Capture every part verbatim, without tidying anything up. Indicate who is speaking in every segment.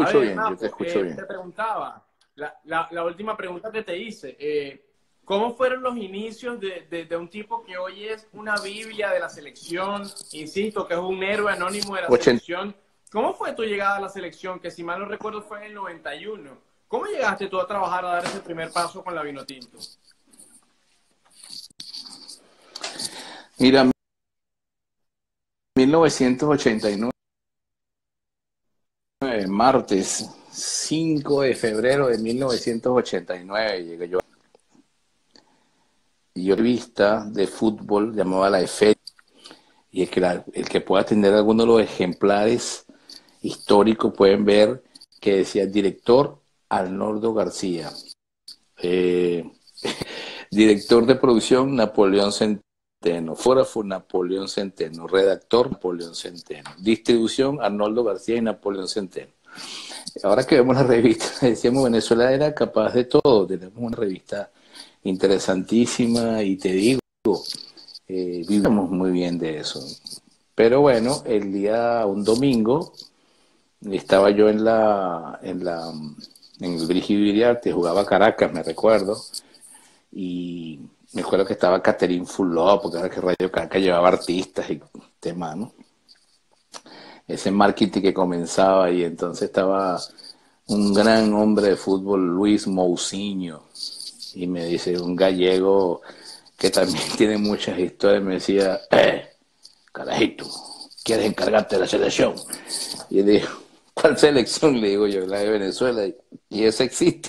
Speaker 1: A
Speaker 2: escucho
Speaker 1: ver,
Speaker 2: bien, yo te
Speaker 1: Napo,
Speaker 2: escucho
Speaker 1: eh, te
Speaker 2: bien.
Speaker 1: preguntaba, la, la, la última pregunta que te hice, eh, ¿cómo fueron los inicios de, de, de un tipo que hoy es una biblia de la selección? Insisto, que es un héroe anónimo de la
Speaker 2: ochenta.
Speaker 1: selección. ¿Cómo fue tu llegada a la selección? Que si mal no recuerdo fue en el noventa y uno. ¿Cómo llegaste tú a trabajar, a dar ese primer paso con la Vinotinto?
Speaker 2: Mira, mil novecientos ochenta y nueve, martes cinco de febrero de mil novecientos ochenta y nueve, llegué yo. Y yo revista de fútbol llamaba La Efeméride, y el que, la- el que pueda tener alguno de los ejemplares históricos pueden ver que decía director Arnoldo García, eh, director de producción Napoleón Centeno, fotógrafo Napoleón Centeno, redactor Napoleón Centeno, distribución Arnoldo García y Napoleón Centeno. Ahora que vemos la revista, decíamos Venezuela era capaz de todo, tenemos una revista interesantísima y te digo, eh, vivimos muy bien de eso. Pero bueno, el día, un domingo, estaba yo en la, en la, en el Brígido Iriarte, jugaba Caracas, me recuerdo, y me acuerdo que estaba Catherine Fulop, porque era que Radio Caracas llevaba artistas y temas, ¿no? Ese marketing que comenzaba, y entonces estaba un gran hombre de fútbol, Luis Mousinho, y me dice, un gallego que también tiene muchas historias, me decía, eh, carajito, ¿quieres encargarte de la selección? Y le digo, ¿cuál selección? Le digo yo, la de Venezuela, y esa existe.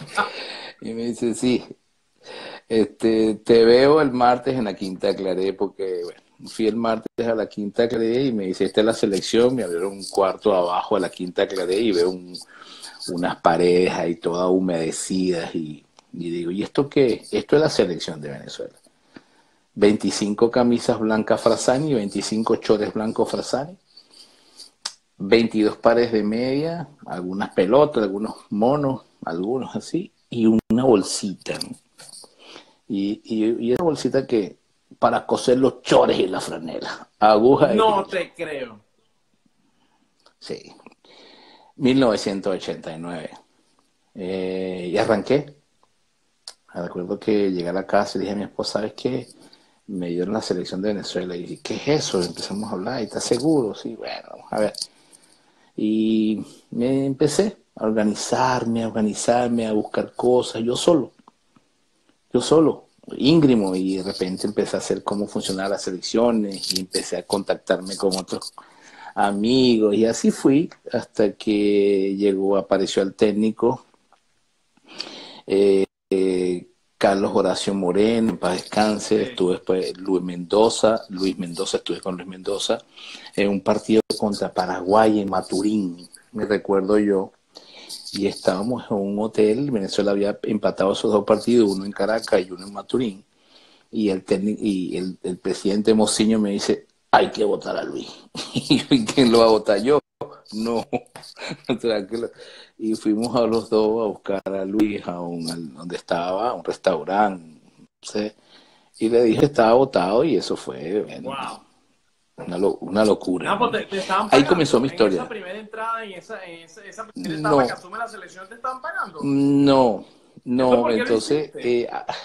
Speaker 2: Y me dice, sí, este, te veo el martes en la Quinta Claré, porque bueno, fui el martes a la Quinta Claré y me dice, esta es la selección, me abrieron un cuarto abajo de la Quinta Claré y veo un, unas paredes ahí todas humedecidas y, y digo, ¿y esto qué? Esto es la selección de Venezuela. veinticinco camisas blancas Frasani, veinticinco chores blancos Frasani, veintidós pares de media, algunas pelotas, algunos monos, algunos así, y una bolsita, ¿no? Y, y, y esa bolsita que para coser los chores y la franela, aguja y
Speaker 1: No
Speaker 2: hilo.
Speaker 1: te creo.
Speaker 2: Sí, mil novecientos ochenta y nueve. Eh, y arranqué. Recuerdo que llegué a la casa y dije a mi esposa, ¿sabes qué? Me dieron la selección de Venezuela. Y dije, ¿qué es eso? Empezamos a hablar, ¿y estás seguro? Sí, bueno, vamos a ver. Y me empecé a organizarme, a organizarme, a buscar cosas, yo solo, yo solo, íngrimo, y de repente empecé a hacer cómo funcionaban las selecciones y empecé a contactarme con otros amigos y así fui hasta que llegó, apareció el técnico eh, eh, Carlos Horacio Moreno, en paz descanse,
Speaker 1: Sí.
Speaker 2: estuve después Luis Mendoza, Luis Mendoza, estuve con Luis Mendoza en un partido contra Paraguay en Maturín, me recuerdo yo, y estábamos en un hotel, Venezuela había empatado esos dos partidos, uno en Caracas y uno en Maturín, y el técnico y el, el presidente Mociño me dice, hay que votar a Luis. Y yo, ¿y quién lo va a votar? Yo. No, tranquilo. Y fuimos a los dos a buscar a Luis a un, al- donde estaba, a un restaurante, no sé, y le dije que estaba votado y eso fue, bueno,
Speaker 1: Wow.
Speaker 2: una, lo- una locura,
Speaker 1: No, pues
Speaker 2: ¿no?
Speaker 1: te, te estaban
Speaker 2: Ahí comenzó
Speaker 1: pagando
Speaker 2: mi
Speaker 1: en esa
Speaker 2: historia.
Speaker 1: primera entrada, en esa, en esa, esa primera etapa que
Speaker 2: No,
Speaker 1: asume la selección, te estaban pagando.
Speaker 2: no,
Speaker 1: ¿Eso
Speaker 2: no,
Speaker 1: por qué lo
Speaker 2: entonces,
Speaker 1: hiciste?
Speaker 2: eh,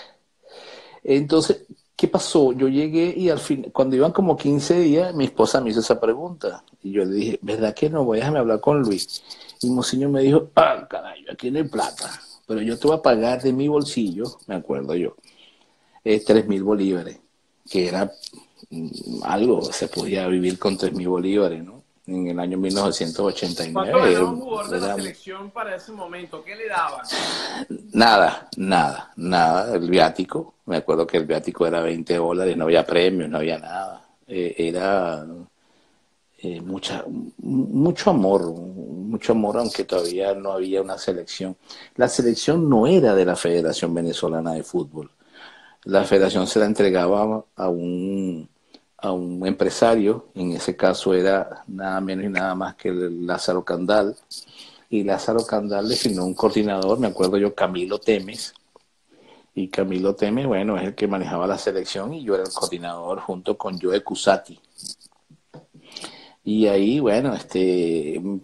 Speaker 2: entonces, ¿qué pasó? Yo llegué y al fin, cuando iban como quince días, mi esposa me hizo esa pregunta. Y yo le dije, ¿verdad que no? Voy a déjame hablar con Luis. Y Mociño me dijo, ah, caray, aquí no hay plata. Pero yo te voy a pagar de mi bolsillo, me acuerdo yo, eh, tres mil bolívares, que era mm, algo, se podía vivir con tres mil bolívares, ¿no? En el año mil novecientos ochenta y
Speaker 1: ¿Cuánto
Speaker 2: nueve
Speaker 1: ganaba
Speaker 2: era,
Speaker 1: un jugador de la
Speaker 2: era
Speaker 1: selección para ese momento? ¿Qué le daban?
Speaker 2: nada, nada, nada. El viático, me acuerdo que el viático era veinte dólares, no había premios, no había nada. Eh, era eh, mucha, mucho amor, mucho amor, aunque todavía no había una selección. La selección no era de la Federación Venezolana de Fútbol. La federación se la entregaba a un, a un empresario, en ese caso era nada menos y nada más que el Lázaro Candal, y Lázaro Candal designó un coordinador, me acuerdo yo, Camilo Temes, y Camilo Temes, bueno, es el que manejaba la selección y yo era el coordinador junto con Joe Cusati. Y ahí, bueno, este,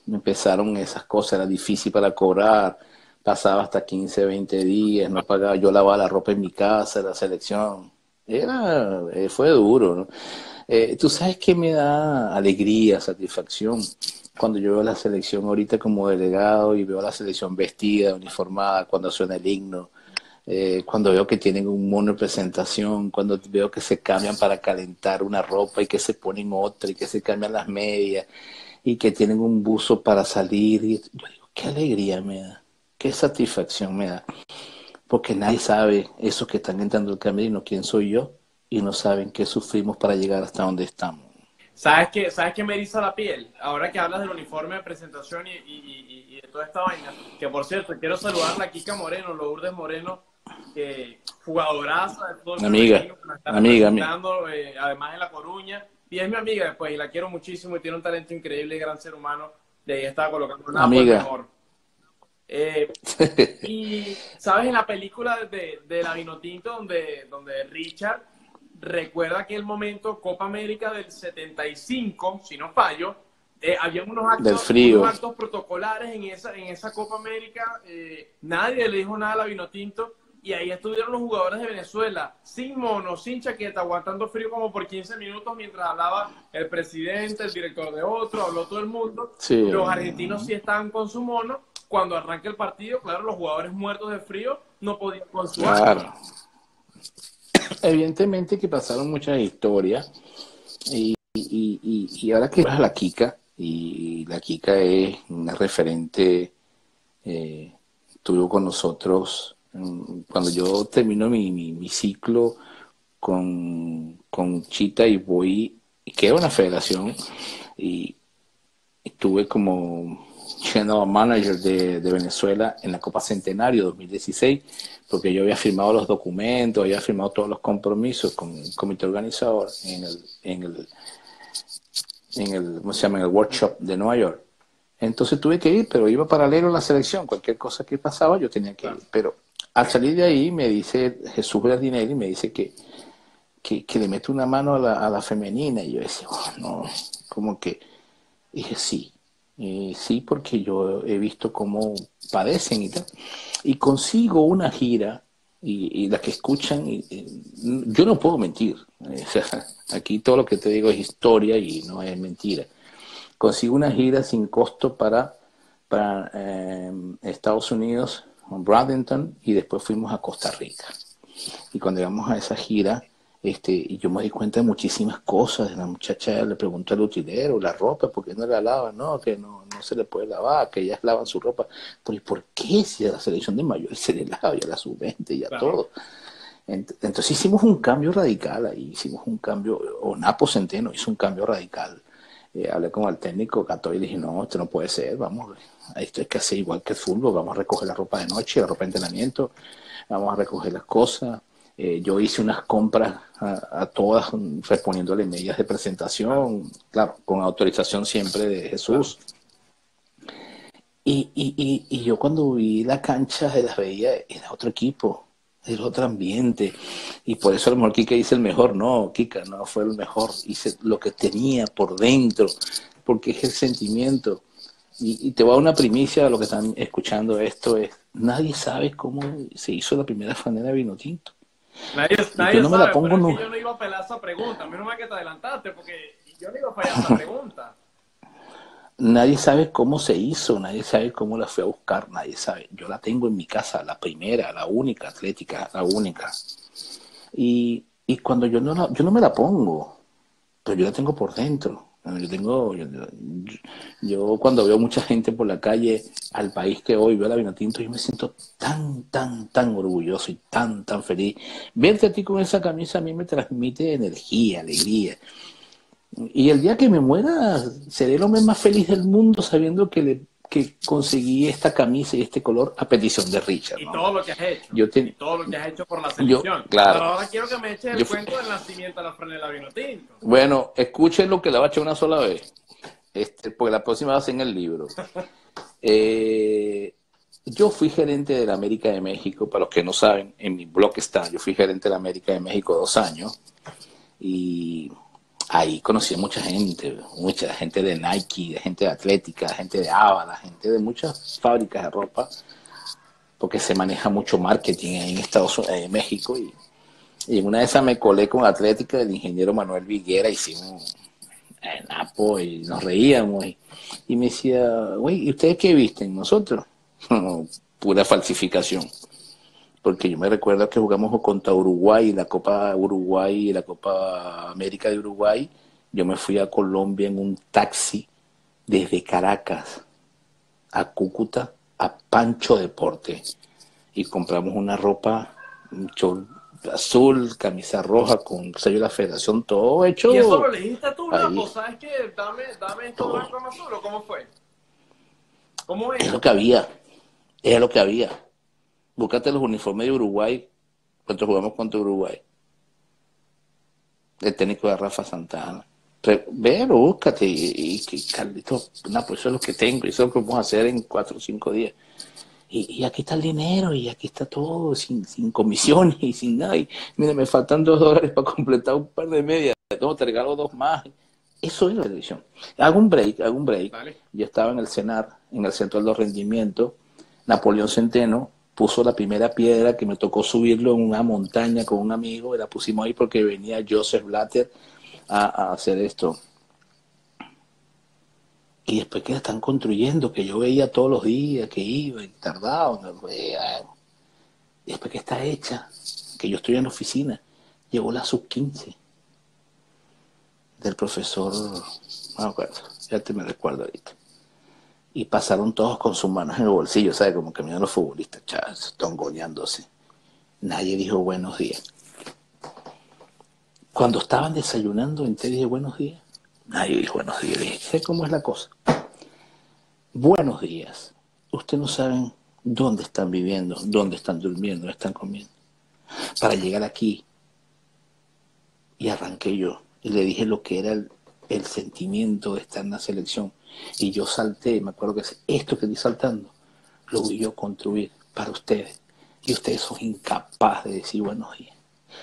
Speaker 2: empezaron esas cosas, era difícil para cobrar, pasaba hasta quince, veinte días, no pagaba, yo lavaba la ropa en mi casa, la selección, era, eh, fue duro, ¿no? Eh, tú sabes que me da alegría, satisfacción, cuando yo veo la selección ahorita como delegado y veo la selección vestida, uniformada, cuando suena el himno, eh, cuando veo que tienen un mono de presentación, cuando veo que se cambian para calentar una ropa y que se ponen otra y que se cambian las medias y que tienen un buzo para salir. Y yo digo, qué alegría me da, qué satisfacción me da, porque nadie sabe esos que están entrando al camerino quién soy yo y no saben qué sufrimos para llegar hasta donde estamos.
Speaker 1: ¿Sabes qué, ¿Sabes qué me eriza la piel? Ahora que hablas del uniforme de presentación y, y, y, y de toda esta vaina, que por cierto, quiero saludar a Kika Moreno, Lourdes Moreno, que jugadoraza del fútbol
Speaker 2: Amiga,
Speaker 1: femenino, que nos está
Speaker 2: amiga, amiga.
Speaker 1: representando, eh, además en La Coruña, y es mi amiga después, y la quiero muchísimo, y tiene un talento increíble y gran ser humano, de ahí estaba colocando nada por
Speaker 2: Amiga.
Speaker 1: mejor. Eh, y, ¿sabes? En la película de, de La Vinotinto, donde, donde Richard recuerda aquel momento, Copa América del setenta y cinco, si no fallo, eh, había unos actos,
Speaker 2: Del frío.
Speaker 1: unos actos protocolares en esa, en esa Copa América, eh, nadie le dijo nada a La Vinotinto, y ahí estuvieron los jugadores de Venezuela, sin mono, sin chaqueta, aguantando frío como por quince minutos, mientras hablaba el presidente, el director de otro, habló todo el mundo.
Speaker 2: Sí.
Speaker 1: Los argentinos sí estaban con su mono. Cuando arranca el partido, claro, los jugadores muertos de frío no podían con su
Speaker 2: Claro.
Speaker 1: arma.
Speaker 2: Evidentemente que pasaron muchas historias y, y, y, y ahora que vas a la Kika, y la Kika es una referente, eh, estuvo con nosotros mm, cuando yo termino mi, mi, mi ciclo con, con Chita y voy, que era una federación, y estuve como general manager de, de Venezuela en la Copa Centenario dos mil dieciséis, porque yo había firmado los documentos, había firmado todos los compromisos con el comité organizador en el, en el, en el, ¿cómo se llama? En el workshop de Nueva York. Entonces tuve que ir, pero iba paralelo a la selección. Cualquier cosa que pasaba yo tenía que ir. Pero al salir de ahí me dice Jesús Gardinelli, me dice que, que, que le mete una mano a la, a la femenina. Y yo decía, oh, no, como que dije sí. Eh, sí, porque yo he visto cómo padecen y tal. Y consigo una gira, y, y las que escuchan, y, y, yo no puedo mentir. O sea, aquí todo lo que te digo es historia y no es mentira. Consigo una gira sin costo para, para eh, Estados Unidos, Bradenton, y después fuimos a Costa Rica. Y cuando llegamos a esa gira, Este, y yo me di cuenta de muchísimas cosas. La muchacha le preguntó al utilero, la ropa, ¿por qué no la lava? No, que no, no se le puede lavar, que ellas lavan su ropa. Pero ¿y por qué? Si a la selección de mayores se le lava, y a la sub veinte, y a
Speaker 1: Claro.
Speaker 2: todo. Entonces hicimos un cambio radical ahí, hicimos un cambio, o Napo Centeno hizo un cambio radical. Eh, hablé con el técnico Cato y le dije, no, esto no puede ser, vamos, esto hay que hacer igual que el fútbol, vamos a recoger la ropa de noche, la ropa de entrenamiento, vamos a recoger las cosas. Eh, yo hice unas compras a, a todas, reponiéndole medidas de presentación, claro, con autorización siempre de Jesús. Y, y, y, y yo cuando vi la cancha de las veía, era otro equipo, era otro ambiente. Y por eso a lo mejor Kika dice el mejor. No, Kika no fue el mejor, hice lo que tenía por dentro, porque es el sentimiento. Y, y te voy a dar una primicia a lo que están escuchando esto, es, nadie sabe cómo se hizo la primera franela de Vinotinto.
Speaker 1: Nadie, nadie
Speaker 2: yo no me
Speaker 1: sabe,
Speaker 2: la pongo,
Speaker 1: pero
Speaker 2: no.
Speaker 1: es que yo no iba a pelar esa pregunta. Menos mal que te adelantaste, porque yo no iba a fallar esa pregunta.
Speaker 2: Nadie sabe cómo se hizo, nadie sabe cómo la fui a buscar, nadie sabe. Yo la tengo en mi casa, la primera, la única, Atlética, la única. Y, y cuando yo no, la, yo no me la pongo, pero yo la tengo por dentro. Yo tengo, yo, yo, yo cuando veo mucha gente por la calle, al país que hoy veo la Vinotinto, yo me siento tan, tan, tan orgulloso y tan, tan feliz. Verte a ti con esa camisa a mí me transmite energía, alegría. Y el día que me muera, seré el hombre más feliz del mundo sabiendo que, le, que conseguí esta camisa y este color a petición de Richard, ¿no?
Speaker 1: Y todo lo que has hecho.
Speaker 2: Yo te,
Speaker 1: y todo lo que has hecho por la selección.
Speaker 2: Yo, claro.
Speaker 1: Pero ahora quiero que me eches el
Speaker 2: yo,
Speaker 1: cuento del nacimiento de la franela Vinotinto.
Speaker 2: Bueno, escuchen lo que la va a echar una sola vez. Este, porque la próxima va a ser en el libro. Eh, yo fui gerente de la América de México, para los que no saben, en mi blog está, yo fui gerente de la América de México dos años. Y ahí conocí a mucha gente, mucha gente de Nike, de gente de Atlética, gente de Ava, gente de muchas fábricas de ropa, porque se maneja mucho marketing ahí en Estados Unidos, en México, y, y en una de esas me colé con Atlética, el ingeniero Manuel Viguera, hicimos en Apo y nos reíamos, y, y me decía, güey, ¿y ustedes qué visten? Nosotros, pura falsificación. Porque yo me recuerdo que jugamos contra Uruguay, la Copa Uruguay y la Copa América de Uruguay. Yo me fui a Colombia en un taxi desde Caracas a Cúcuta a Pancho Deporte y compramos una ropa, un chol azul, camisa roja con sello de la federación, todo hecho.
Speaker 1: ¿Y eso lo elegiste tú,
Speaker 2: ahí,
Speaker 1: Napo? ¿Sabes qué? Dame, dame esto
Speaker 2: todo.
Speaker 1: blanco no azul, ¿o cómo fue? ¿Cómo es?
Speaker 2: Es lo que había, es lo que había. Búscate los uniformes de Uruguay cuando jugamos contra Uruguay. El técnico de Rafa Santana. Ve, búscate y, y Carlito, no, pues eso es lo que tengo, eso es lo que vamos a hacer en cuatro o cinco días. Y, y aquí está el dinero y aquí está todo, sin, sin comisiones y sin nada. Y mira, me faltan dos dólares para completar un par de medias, tengo te regalo dos más. Eso es la televisión. Hago un break, hago un break.
Speaker 1: Vale.
Speaker 2: Yo estaba en el CENAR, en el Centro de los Rendimientos. Napoleón Centeno puso la primera piedra que me tocó subirlo en una montaña con un amigo, y la pusimos ahí porque venía Joseph Blatter a, a hacer esto. Y después que la están construyendo, que yo veía todos los días que iba y tardaba, y después que está hecha, que yo estoy en la oficina, llegó la sub quince del profesor, no me acuerdo, ya te me recuerdo ahorita. Y pasaron todos con sus manos en el bolsillo, ¿sabes? Como que miran los futbolistas, chavos, tongoneándose. Nadie dijo buenos días. Cuando estaban desayunando, entré y dije buenos días. Nadie dijo buenos días. Dije, sé cómo es la cosa. Buenos días. Ustedes no saben dónde están viviendo, dónde están durmiendo, dónde están comiendo. Para llegar aquí, y arranqué yo. Y le dije lo que era el, el sentimiento de estar en la selección. Y yo salté, me acuerdo que esto que estoy saltando, lo voy yo a construir para ustedes. Y ustedes son incapaces de decir buenos días.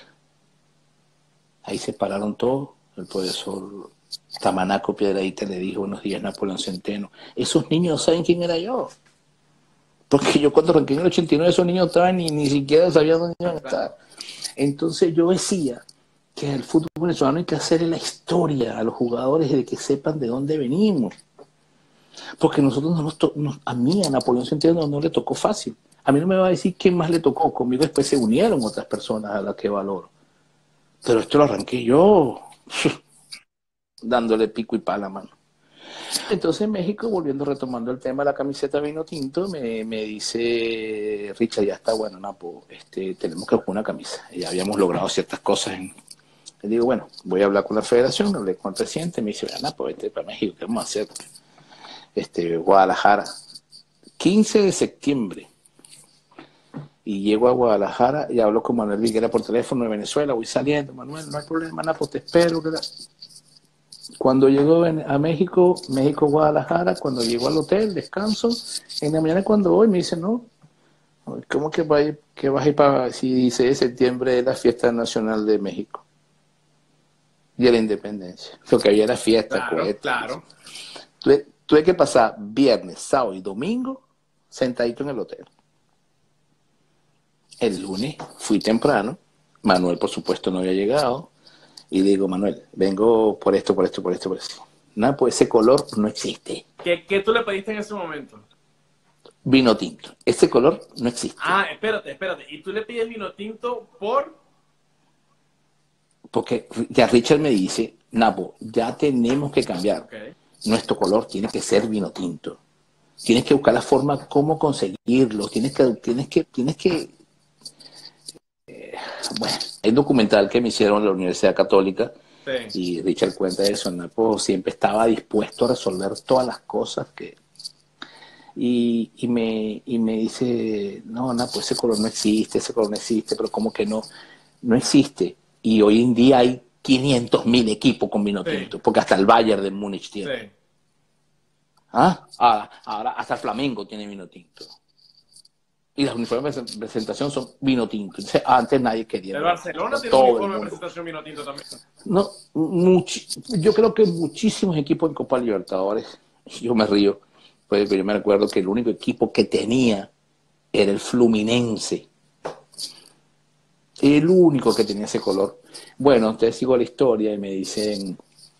Speaker 2: Ahí se pararon todos. El profesor Tamanaco Piedradita le dijo buenos días, Napoleón Centeno. Esos niños saben quién era yo. Porque yo cuando arranqué en el ochenta y nueve, esos niños estaban ni, ni siquiera sabían dónde iban a estar. Entonces yo decía que el fútbol venezolano hay que hacerle la historia a los jugadores de que sepan de dónde venimos. Porque nosotros no nos, to nos a mí, a Napoleón Centeno no, no le tocó fácil. A mí no me va a decir quién más le tocó. Conmigo después se unieron otras personas a las que valoro. Pero esto lo arranqué yo, dándole pico y pala, mano. Entonces en México, volviendo, retomando el tema de la camiseta vino tinto, me, me dice, Richard, ya está bueno, Napo, este, tenemos que buscar una camisa. Ya habíamos logrado ciertas cosas. En... Le digo, bueno, voy a hablar con la federación, hablé con el presidente, me dice, Napo, vete para México, ¿qué vamos a hacer? Este, Guadalajara, quince de septiembre. Y llego a Guadalajara y hablo con Manuel Viguera por teléfono de Venezuela, voy saliendo, Manuel, no hay problema, Napo, te espero. Cuando llego a México, México, Guadalajara, cuando llego al hotel, descanso, en la mañana cuando voy me dicen, no, ¿cómo que, va a ir, que vas a ir para, si dice de septiembre es la fiesta nacional de México? Y de la independencia, lo que había era fiesta,
Speaker 1: Claro,
Speaker 2: cohetes.
Speaker 1: claro.
Speaker 2: Tuve, tuve que pasar viernes, sábado y domingo sentadito en el hotel. El lunes fui temprano, Manuel por supuesto no había llegado, y digo, Manuel, vengo por esto, por esto, por esto, por esto. Nada, pues ese color no existe.
Speaker 1: ¿Qué, qué tú le pediste en ese momento?
Speaker 2: Vino tinto. Ese color no existe.
Speaker 1: Ah, espérate, espérate. ¿Y tú le pides vino tinto por...?
Speaker 2: Porque ya Richard me dice, Napo, ya tenemos que cambiar.
Speaker 1: Okay.
Speaker 2: Nuestro color tiene que ser vino tinto. Tienes que buscar la forma cómo conseguirlo. Tienes que, tienes que, tienes que. Eh, bueno, hay un documental que me hicieron en la Universidad Católica, sí, y Richard cuenta eso. Napo siempre estaba dispuesto a resolver todas las cosas que. Y, y, me, y me dice, no, Napo, ese color no existe, ese color no existe, pero ¿cómo que no? No existe. Y hoy en día hay quinientos mil equipos con vino tinto, sí, porque hasta el Bayern de Múnich tiene. Sí. ¿Ah? Ahora, ahora hasta el Flamengo tiene vino tinto. Y los uniformes de presentación son vino tinto. Entonces, antes nadie quería.
Speaker 1: El Barcelona tiene un
Speaker 2: Todo
Speaker 1: uniforme de presentación vino tinto también.
Speaker 2: No, yo creo que muchísimos equipos en Copa Libertadores, yo me río, pues yo me recuerdo que el único equipo que tenía era el Fluminense. El único que tenía ese color. Bueno, entonces sigo la historia y me dicen,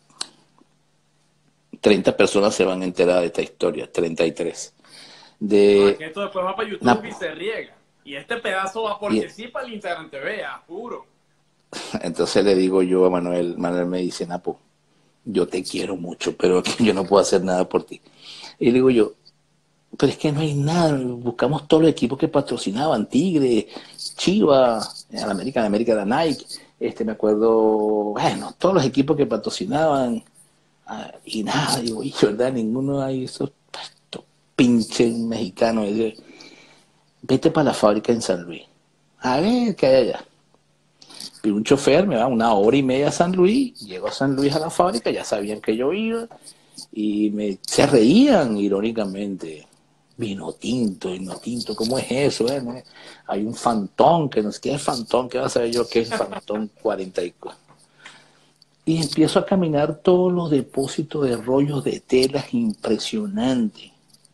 Speaker 2: treinta personas se van a enterar de esta historia, treinta y tres. De...
Speaker 1: No, que esto después va para YouTube
Speaker 2: Una...
Speaker 1: y se riega. Y este pedazo va porque y... sí para el Instagram T V, juro.
Speaker 2: Entonces le digo yo a Manuel, Manuel me dice, Napo, yo te quiero mucho, pero yo no puedo hacer nada por ti. Y le digo yo, pero es que no hay nada, buscamos todos los equipos que patrocinaban, Tigre, Chivas, en América, en América de Nike, este me acuerdo, bueno, todos los equipos que patrocinaban, ah, y nada, digo, y verdad, ninguno hay esos, estos pinches mexicanos, dice, vete para la fábrica en San Luis, a ver qué hay allá. Y un chofer me va una hora y media a San Luis, llego a San Luis a la fábrica, ya sabían que yo iba, y me, se reían irónicamente. Vino tinto, vino tinto, ¿cómo es eso? Eh? ¿No? Hay un Fantón, que no sé qué es Fantón, ¿qué vas a saber yo qué es Fantón cuarenta y cuatro? Y empiezo a caminar todos los depósitos de rollos de telas impresionantes.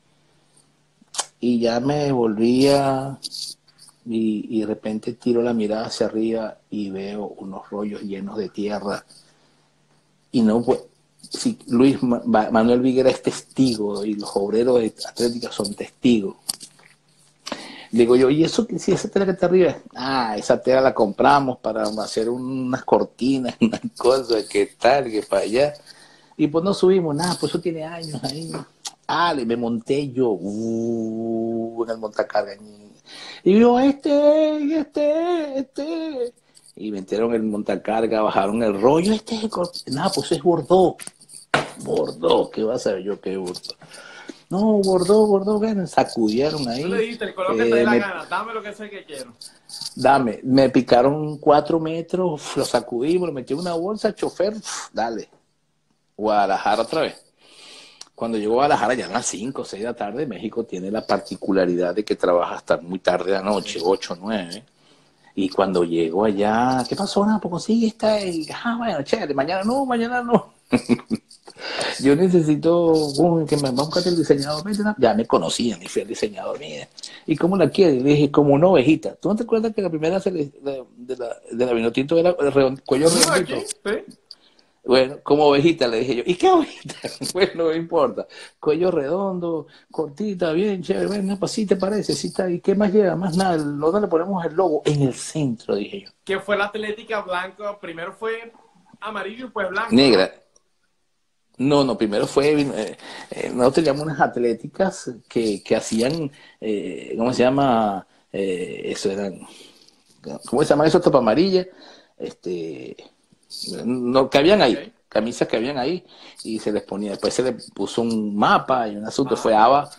Speaker 2: Y ya me volvía y, y de repente tiro la mirada hacia arriba y veo unos rollos llenos de tierra. Y no pues, si Luis Manuel Viguera es testigo y los obreros de Atlética son testigos. Digo yo, ¿y eso si esa tela que está arriba? Ah, esa tela la compramos para hacer unas cortinas, unas cosas, que tal, que para allá. Y pues no subimos nada, pues eso tiene años ahí. Ah, me monté yo uh, en el montacarga. Y yo, este, este, este. Y metieron el montacarga, bajaron el rollo, este es el... Nada, pues es Bordeaux. Bordeaux, ¿qué vas a ver yo qué es Bordeaux? No, Bordeaux, Bordeaux, ven, sacudieron ahí.
Speaker 1: Tú le dijiste, el color que te dé la gana, dame lo que sé que quiero.
Speaker 2: Dame, me picaron cuatro metros, lo sacudimos, lo metí en una bolsa, chofer, dale. Guadalajara otra vez. Cuando llegó a Guadalajara ya a las cinco o seis de la tarde, México tiene la particularidad de que trabaja hasta muy tarde de la noche, ocho, nueve. Y cuando llego allá, ¿qué pasó? Nada, pues sí, está el... Ah, bueno, chévere, mañana no, mañana no. Yo necesito uh, que me va a buscar el diseñador. Ya me conocían y fui el diseñador. Mira. ¿Y cómo la quieres? Le dije, como una ovejita. ¿Tú no te acuerdas que la primera de la, de la, de la vinotinto era el redond, cuello redondito? ¿Sí? Bueno, como ovejita le dije yo. ¿Y qué ovejita? Bueno, no me importa. Cuello redondo, cortita, bien, chévere. Bueno, pues sí te parece, sí está. ¿Y qué más lleva? Más nada. ¿Dónde le ponemos el logo? En el centro, dije yo.
Speaker 1: ¿Qué fue la Atlética blanca? Primero fue amarillo y pues blanco.
Speaker 2: Negra. No, no, primero fue, eh, eh, nosotros teníamos unas atléticas que, que hacían, eh, ¿cómo se llama? Eh, eso eran, ¿cómo se llama eso? Topa amarilla, este, no, que habían ahí, okay. Camisas que habían ahí, y se les ponía, después se les puso un mapa y un asunto, ah, fue A B A,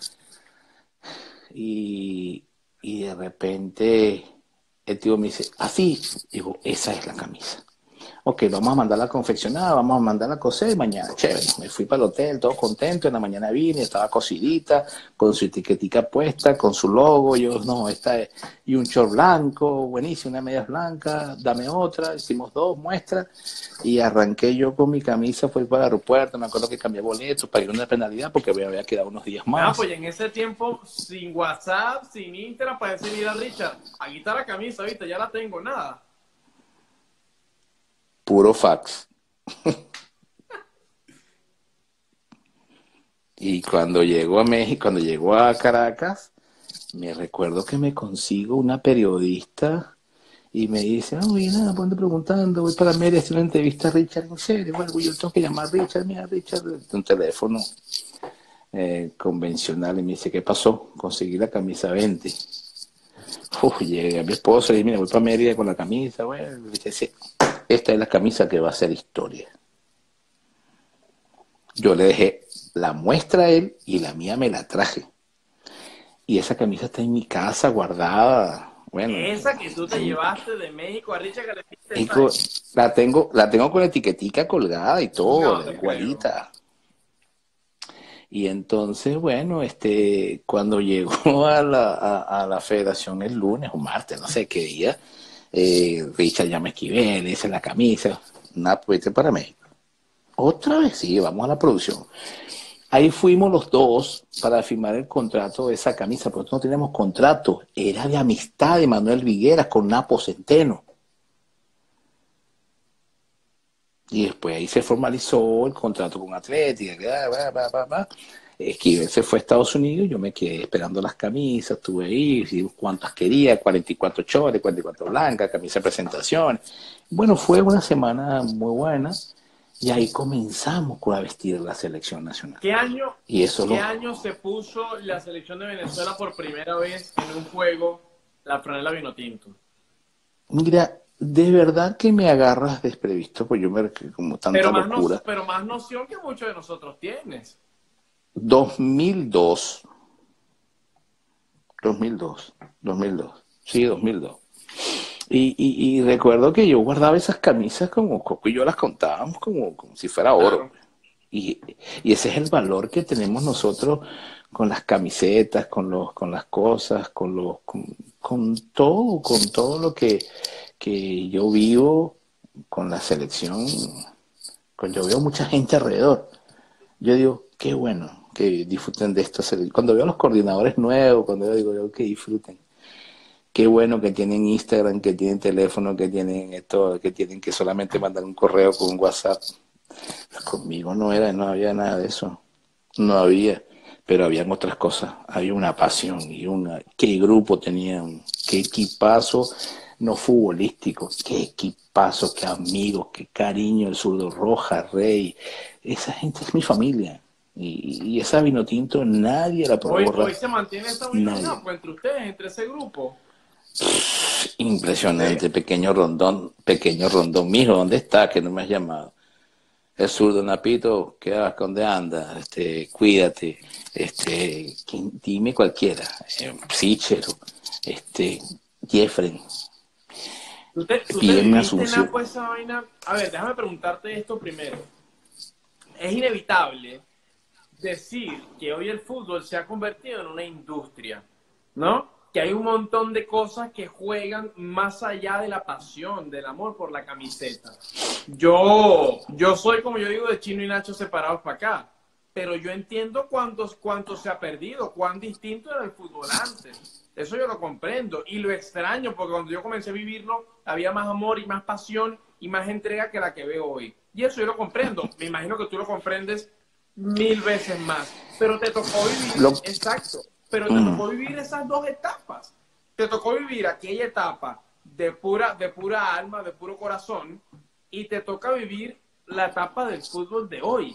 Speaker 2: y, y de repente el tío me dice, así, digo, esa es la camisa. Ok, vamos a mandarla confeccionada, vamos a mandarla a coser mañana, chévere. Me fui para el hotel, todo contento, en la mañana vine, estaba cosidita, con su etiquetica puesta, con su logo, yo, no, esta es, y un short blanco, buenísimo, una media blanca, dame otra, hicimos dos muestras, y arranqué yo con mi camisa, fui para el aeropuerto, me acuerdo que cambié boletos, pagué una penalidad, porque me había quedado unos días más.
Speaker 1: Ah, pues en ese tiempo, sin WhatsApp, sin Instagram, para decir, mira, Richard, aquí está la camisa, viste, ya la tengo, nada.
Speaker 2: Puro fax. Y cuando llegó a México, cuando llegó a Caracas, me recuerdo que me consigo una periodista y me dice, no, oye, nada, ponte preguntando, voy para Mérida a hacer una entrevista a Richard, en serio, bueno, yo tengo que llamar a Richard, mira, Richard, un teléfono eh, convencional, y me dice, ¿qué pasó? Conseguí la camisa veinte. Uf, llegué a mi esposo y dije, mira, voy para Mérida con la camisa, bueno, y dice, sí. Esta es la camisa que va a ser historia. Yo le dejé la muestra a él y la mía me la traje. Y esa camisa está en mi casa guardada. Bueno,
Speaker 1: esa que tú te en... llevaste de México a Richard que le diste
Speaker 2: México, la tengo, la tengo con la etiquetica colgada y todo, no, igualita. Y entonces, bueno, este, cuando llegó a la, a, a la federación el lunes o martes, no sé qué día, eh, Richard ya me esquivé, le hice la camisa, nada, pues vete para México. Otra vez, sí, vamos a la producción. Ahí fuimos los dos para firmar el contrato de esa camisa, pero no tenemos contrato, era de amistad de Manuel Vigueras con Napo Centeno. Y después ahí se formalizó el contrato con Atlética, bla, bla, bla, bla. Esquivel se fue a Estados Unidos, yo me quedé esperando las camisas, estuve ahí, y cuántas quería, cuarenta y cuatro chores, cuarenta y cuatro blancas, camisa de presentación. Bueno, fue una semana muy buena y ahí comenzamos con a vestir la selección nacional.
Speaker 1: ¿Qué año,
Speaker 2: y eso
Speaker 1: ¿qué
Speaker 2: lo...
Speaker 1: año se puso la selección de Venezuela por primera vez en un juego la franela vinotinto?
Speaker 2: Mira, de verdad que me agarras desprevisto, pues yo me como tanta
Speaker 1: Pero más, no,
Speaker 2: locura.
Speaker 1: pero más noción que muchos de nosotros tienes.
Speaker 2: dos mil dos. dos mil dos, dos mil dos, sí, dos mil dos. Y, y, y recuerdo que yo guardaba esas camisas como, Coco y yo las contábamos como, como si fuera oro.
Speaker 1: Claro.
Speaker 2: Y, y ese es el valor que tenemos nosotros con las camisetas, con los, con las cosas, con los, con, con todo, con todo lo que, que yo vivo con la selección. Con, yo veo mucha gente alrededor. Yo digo, qué bueno que disfruten de esto. Cuando veo a los coordinadores nuevos, cuando yo digo, yo, que disfruten. Qué bueno que tienen Instagram, que tienen teléfono, que tienen esto, que tienen que solamente mandar un correo con un WhatsApp. Conmigo no era, no había nada de eso. No había, pero habían otras cosas. Había una pasión y una, qué grupo tenían, qué equipazo no futbolístico, qué equipazo, qué amigos, qué cariño, el Zurdo Roja, Rey. Esa gente es mi familia. Y, y esa Vinotinto nadie la puede
Speaker 1: Hoy,
Speaker 2: borrar.
Speaker 1: hoy se mantiene esa
Speaker 2: Nadie.
Speaker 1: unidad pues, entre ustedes, entre ese grupo.
Speaker 2: Impresionante,
Speaker 1: ¿Sí?
Speaker 2: pequeño rondón, pequeño rondón. Mijo, ¿dónde está? Que no me has llamado. El Zurdo Napito, ¿qué vas? ¿Dónde anda? Este, cuídate. Este, ¿quién? Dime cualquiera. Eh, Sichero, este, Jeffrey,
Speaker 1: ¿Tú te, tú te
Speaker 2: pídeme
Speaker 1: viviste
Speaker 2: Asunción.
Speaker 1: nada pues esa vaina? A ver, déjame preguntarte esto primero. Es inevitable decir que hoy el fútbol se ha convertido en una industria, ¿no? Que hay un montón de cosas que juegan más allá de la pasión, del amor por la camiseta. Yo, yo soy, como yo digo, de Chino y Nacho separados para acá, pero yo entiendo cuántos, cuánto se ha perdido, cuán distinto era el fútbol antes. Eso yo lo comprendo y lo extraño porque cuando yo comencé a vivirlo había más amor y más pasión y más entrega que la que veo hoy. Y eso yo lo comprendo. Me imagino que tú lo comprendes mil veces más. Pero te tocó vivir,
Speaker 2: Lo,
Speaker 1: exacto, pero te
Speaker 2: mm,
Speaker 1: tocó vivir esas dos etapas. Te tocó vivir aquella etapa de pura, de pura alma, de puro corazón, y te toca vivir la etapa del fútbol de hoy.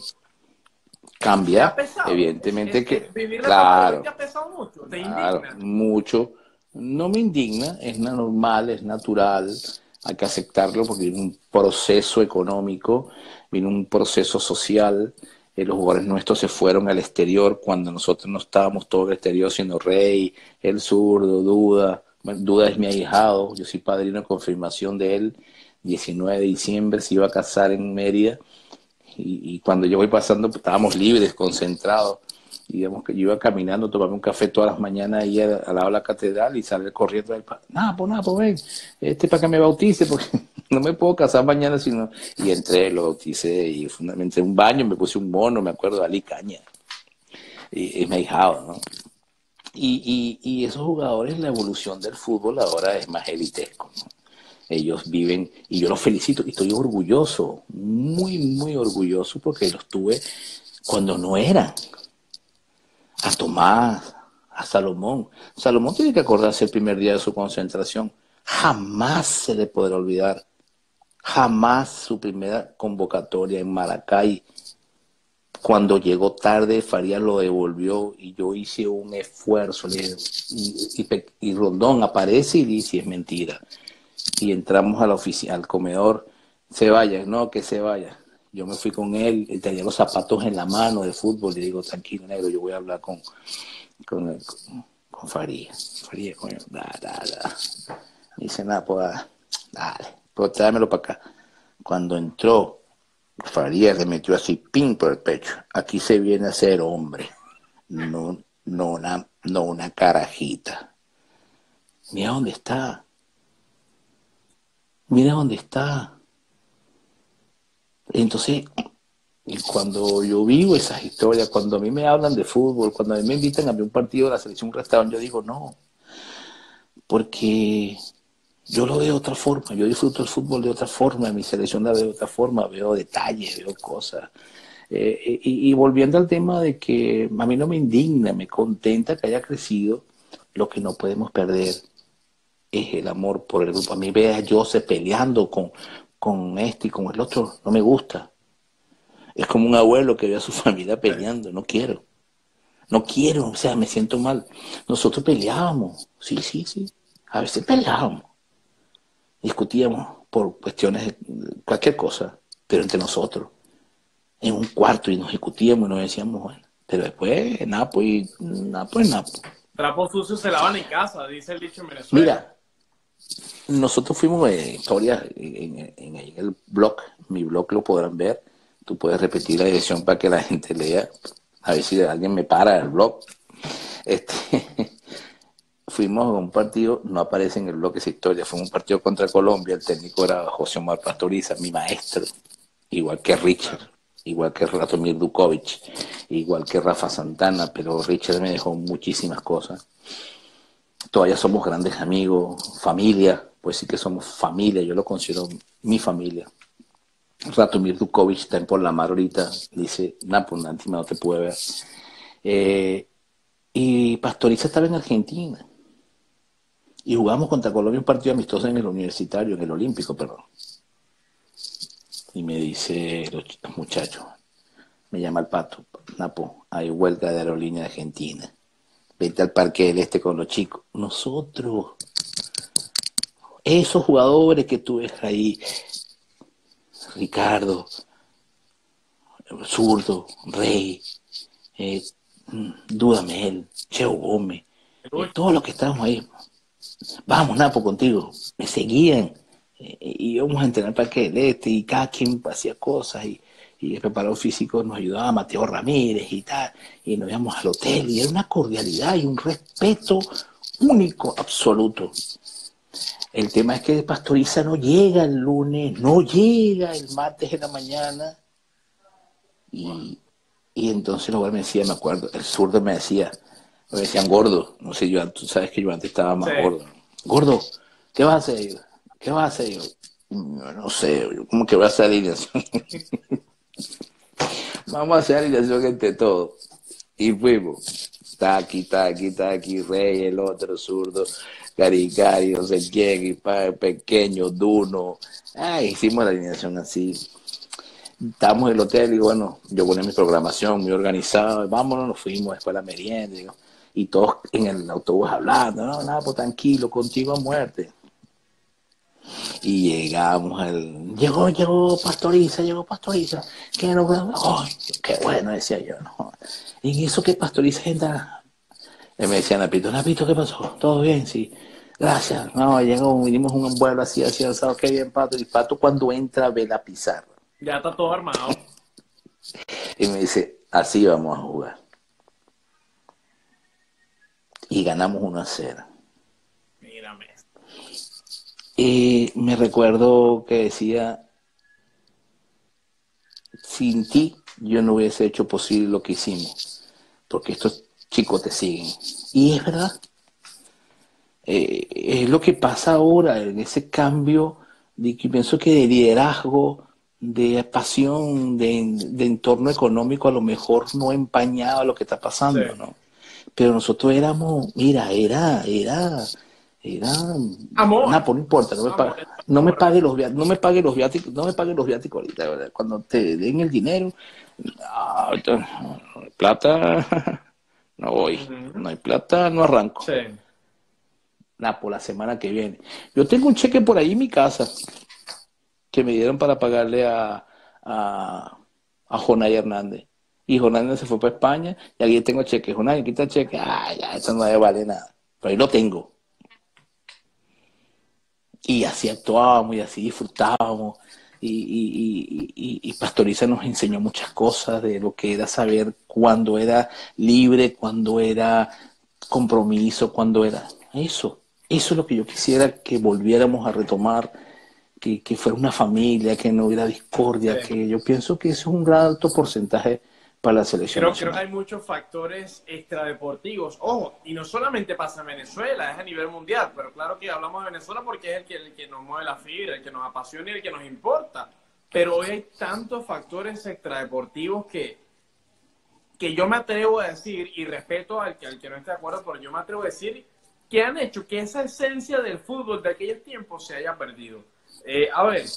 Speaker 1: ¿Te ha
Speaker 2: Cambia,
Speaker 1: pesado? Es,
Speaker 2: evidentemente
Speaker 1: es,
Speaker 2: que,
Speaker 1: es, vivir la etapa de hoy te
Speaker 2: claro,
Speaker 1: ha pesado mucho, te
Speaker 2: claro,
Speaker 1: indigna.
Speaker 2: mucho. No me indigna, es normal, es natural, hay que aceptarlo porque viene un proceso económico, viene un proceso social. Eh, los jugadores nuestros se fueron al exterior cuando nosotros no estábamos todo el exterior, sino Rey, el Zurdo, Duda. Bueno, Duda es mi ahijado, yo soy padrino de confirmación de él. diecinueve de diciembre se iba a casar en Mérida y, y cuando yo voy pasando pues, estábamos libres, concentrados. Y digamos que yo iba caminando, tomaba un café todas las mañanas ahí al, al lado de la catedral y salí corriendo del pa- nada, pues nada, pues ven, este para que me bautice, porque no me puedo casar mañana, sino. Y entré, lo bauticé y fundamentalmente un baño, me puse un mono, me acuerdo, de Ali Caña, y, y me ahijado, ¿no? Y, y, y esos jugadores, la evolución del fútbol ahora es más elitesco, ¿no? Ellos viven, y yo los felicito, y estoy orgulloso, muy, muy orgulloso, porque los tuve cuando no eran. A Tomás, a Salomón. Salomón tiene que acordarse el primer día de su concentración. Jamás se le podrá olvidar. Jamás su primera convocatoria en Maracay. Cuando llegó tarde, Farías lo devolvió y yo hice un esfuerzo. Y, y, y Rondón aparece y dice, es mentira. Y entramos a la oficina, al comedor. Se vaya, no, que se vaya. Yo me fui con él, él tenía los zapatos en la mano de fútbol y digo, tranquilo, negro, yo voy a hablar con, con, el, con, con Farías. Farías, coño, da, da, da. Me dice, nada, pues, dale, pues tráemelo para acá. Cuando entró, Farías le metió así, pin por el pecho. Aquí se viene a ser hombre, no, no, una, no una carajita. Mira dónde está, mira dónde está. Entonces, cuando yo vivo esas historias, cuando a mí me hablan de fútbol, cuando a mí me invitan a ver un partido de la selección, un restaurante, yo digo no, porque yo lo veo de otra forma, yo disfruto el fútbol de otra forma, mi selección la veo de otra forma, veo detalles, veo cosas. Eh, y, y volviendo al tema de que a mí no me indigna, me contenta que haya crecido, lo que no podemos perder es el amor por el grupo. A mí ve a Jose peleando con, con este y con el otro, no me gusta. Es como un abuelo que ve a su familia peleando, no quiero. No quiero, o sea, me siento mal. Nosotros peleábamos, sí, sí, sí. A veces peleábamos. Discutíamos por cuestiones de cualquier cosa, pero entre nosotros. En un cuarto y nos discutíamos y nos decíamos, bueno, pero después Napo y Napo es Napo.
Speaker 1: Trapos sucios se lavan en casa, dice el dicho en Venezuela.
Speaker 2: Mira, nosotros fuimos eh, historias en, en, en, en el blog, mi blog lo podrán ver, tú puedes repetir la dirección para que la gente lea, a ver si alguien me para el blog. Este, fuimos a un partido, no aparece en el blog esa historia, fue un partido contra Colombia, el técnico era José Omar Pastoriza, mi maestro, igual que Richard. Igual que Ratomir Dukovic, igual que Rafa Santana, pero Richard me dejó muchísimas cosas. Todavía somos grandes amigos, familia, pues sí que somos familia, yo lo considero mi familia. Ratomir Dukovic está en Por la Mar ahorita, dice, nah, pues Nanti no te pude ver. Eh, y Pastoriza estaba en Argentina. Y jugamos contra Colombia un partido amistoso en el universitario, en el olímpico, perdón. Y me dice los muchachos, me llama el Pato, Napo, hay huelga de aerolínea argentina. Vete al Parque del Este con los chicos. Nosotros, esos jugadores que tú ves ahí, Ricardo, Zurdo, Rey, eh, Dudamel, Cheo Gómez, eh, todos los que estábamos ahí, vamos Napo contigo, me seguían. Eh, y íbamos a entrenar al Parque del Este y cada quien hacía cosas y, y el preparador físico nos ayudaba, Mateo Ramírez y tal, y nos íbamos al hotel y era una cordialidad y un respeto único, absoluto. El tema es que Pastoriza no llega el lunes, no llega el martes en la mañana y, y entonces luego me decía, me acuerdo, el zurdo me decía, me decían gordo, no sé, yo, tú sabes que yo antes estaba más sí. gordo. Gordo, ¿qué vas a hacer? ¿Qué vas a hacer? Yo, no, no sé, ¿cómo que voy a hacer alineación? Vamos a hacer alineación entre todos. Y fuimos. Está aquí, está aquí, está aquí, Rey, el otro zurdo, Caricari, no sé quién, y pa, pequeño, Duno. Ay, hicimos la alineación así. Estábamos en el hotel y bueno, yo ponía mi programación muy organizada, vámonos, nos fuimos después a la merienda, digo, y todos en el autobús hablando, no, nada, pues tranquilo, contigo a muerte. Y llegamos al... Llegó, llegó Pastoriza, llegó Pastoriza. Que no... ¡Ay, qué bueno! Decía yo, ¿no? Y eso que Pastoriza entra... Y me decía Napito, Napito, ¿qué pasó? ¿Todo bien? Sí. Gracias. No, llegó, vinimos un vuelo así, así, alzado. Qué bien, Pato. Y Pato cuando entra ve la pizarra.
Speaker 1: Ya está todo armado.
Speaker 2: Y me dice, así vamos a jugar. Y ganamos uno a cero.
Speaker 1: Mírame.
Speaker 2: Y me recuerdo que decía, sin ti yo no hubiese hecho posible lo que hicimos, porque estos chicos te siguen. Y es verdad, eh, es lo que pasa ahora en ese cambio de que pienso que de liderazgo, de pasión, de, de entorno económico, a lo mejor no empañaba lo que está pasando, sí. ¿no? Pero nosotros éramos, mira, era, era... Era
Speaker 1: amor.
Speaker 2: Nah, pues no importa, no me, pague, no me pague los viáticos, no me pague los viáticos, no me pague los viáticos ahorita, ¿verdad? Cuando te den el dinero, no, plata no voy, uh-huh. no hay plata, no arranco.
Speaker 1: Sí.
Speaker 2: Nah, por la semana que viene. Yo tengo un cheque por ahí en mi casa que me dieron para pagarle a, a, a Jonay Hernández. Y Jonay Hernández se fue para España y aquí tengo cheque. Jonay, quita el cheque. Ah, ya, eso no me vale nada. Pero ahí lo tengo. Y así actuábamos y así disfrutábamos. y, y, y, y Pastoriza nos enseñó muchas cosas de lo que era saber cuándo era libre, cuándo era compromiso, cuándo era eso. Eso es lo que yo quisiera que volviéramos a retomar, que, que fuera una familia, que no hubiera discordia,
Speaker 1: Sí.
Speaker 2: que yo pienso que eso es un gran alto porcentaje para la selección
Speaker 1: Creo, creo que
Speaker 2: nacional.
Speaker 1: hay muchos factores extradeportivos. Ojo, y no solamente pasa en Venezuela, es a nivel mundial, pero claro que hablamos de Venezuela porque es el que, el que nos mueve la fibra, el que nos apasiona y el que nos importa. Pero hoy hay tantos factores extradeportivos que, que yo me atrevo a decir, y respeto al que, al que no esté de acuerdo, pero yo me atrevo a decir que han hecho que esa esencia del fútbol de aquellos tiempos se haya perdido. Eh, a ver,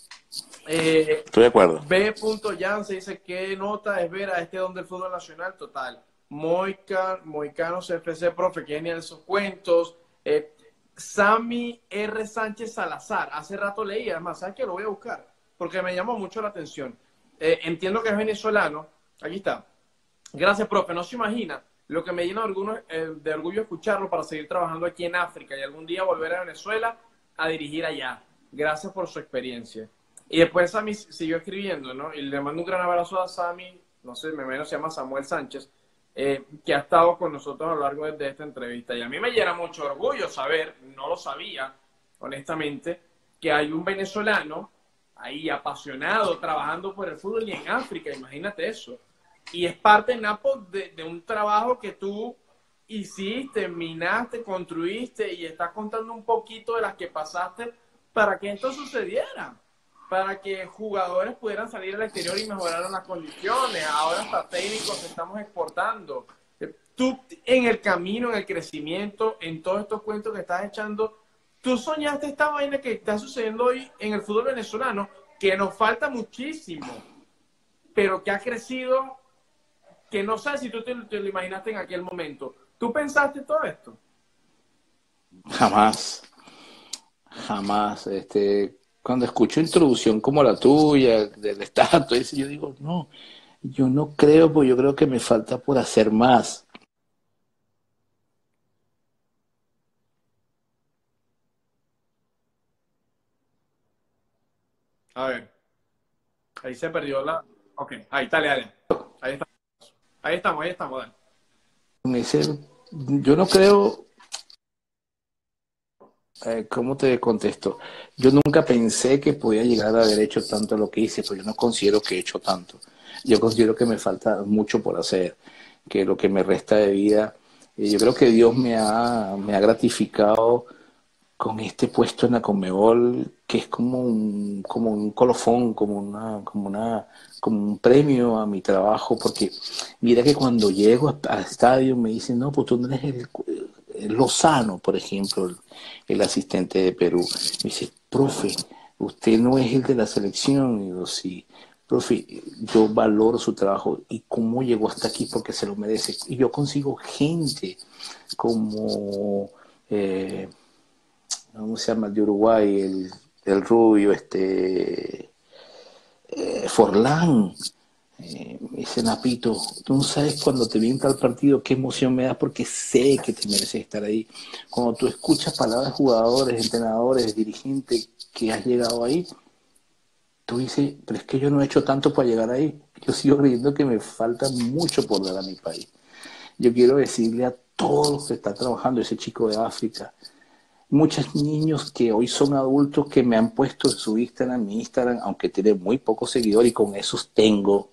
Speaker 1: eh,
Speaker 2: Estoy de acuerdo.
Speaker 1: B. Jan se dice, ¿qué nota es ver a este don del fútbol nacional? Total. Moica, Moicanos F C, profe, qué genial esos cuentos. Eh, Sammy R. Sánchez Salazar, hace rato leí, además, ¿sabes qué? Lo voy a buscar, porque me llamó mucho la atención. Eh, entiendo que es venezolano. Aquí está. Gracias, profe. No se imagina lo que me llena de orgullo, eh, de orgullo escucharlo para seguir trabajando aquí en África y algún día volver a Venezuela a dirigir allá. Gracias por su experiencia. Y después Sammy siguió escribiendo, ¿no? Y le mando un gran abrazo a Sammy, no sé, me imagino se llama Samuel Sánchez, eh, que ha estado con nosotros a lo largo de, de esta entrevista. Y a mí me llena mucho orgullo saber, no lo sabía, honestamente, que hay un venezolano ahí apasionado, trabajando por el fútbol y en África, imagínate eso. Y es parte, Napo, de, de un trabajo que tú hiciste, minaste, construiste y estás contando un poquito de las que pasaste para que esto sucediera, para que jugadores pudieran salir al exterior y mejoraran las condiciones. Ahora hasta técnicos estamos exportando. Tú en el camino, en el crecimiento, en todos estos cuentos que estás echando, tú soñaste esta vaina que está sucediendo hoy en el fútbol venezolano, que nos falta muchísimo, pero que ha crecido, que no sé si tú te, te lo imaginaste en aquel momento. ¿Tú pensaste todo esto?
Speaker 2: Jamás, jamás. Este, cuando escucho introducción como la tuya, del estatus, ese, yo digo, no, yo no creo, porque yo creo que me falta por hacer más.
Speaker 1: A ver, ahí se perdió la... Ok, ahí, dale, dale. Ahí estamos, ahí estamos, ahí estamos, dale.
Speaker 2: Me dice, yo no creo, eh, ¿cómo te contesto? Yo nunca pensé que podía llegar a haber hecho tanto lo que hice, pero yo no considero que he hecho tanto. Yo considero que me falta mucho por hacer, que lo que me resta de vida, eh, yo creo que Dios me ha, me ha gratificado con este puesto en la Conmebol, que es como un, como un colofón, como una, como una, como un premio a mi trabajo, porque mira que cuando llego a- al estadio me dicen, no, pues tú no eres el, el Lozano, por ejemplo, el, el asistente de Perú. Me dice, profe, usted no es el de la selección. Y digo, sí, profe, yo valoro su trabajo y cómo llegó hasta aquí porque se lo merece. Y yo consigo gente como... eh, ¿cómo se llama el de Uruguay? El, el rubio, este, eh, Forlán. Eh, ese Napito, tú no sabes cuando te viene tal partido qué emoción me da porque sé que te mereces estar ahí. Cuando tú escuchas palabras de jugadores, entrenadores, dirigentes que has llegado ahí, tú dices, pero es que yo no he hecho tanto para llegar ahí. Yo sigo creyendo que me falta mucho por dar a mi país. Yo quiero decirle a todos los que están trabajando, ese chico de África, muchos niños que hoy son adultos que me han puesto en su Instagram, mi Instagram, aunque tiene muy pocos seguidores y con esos tengo,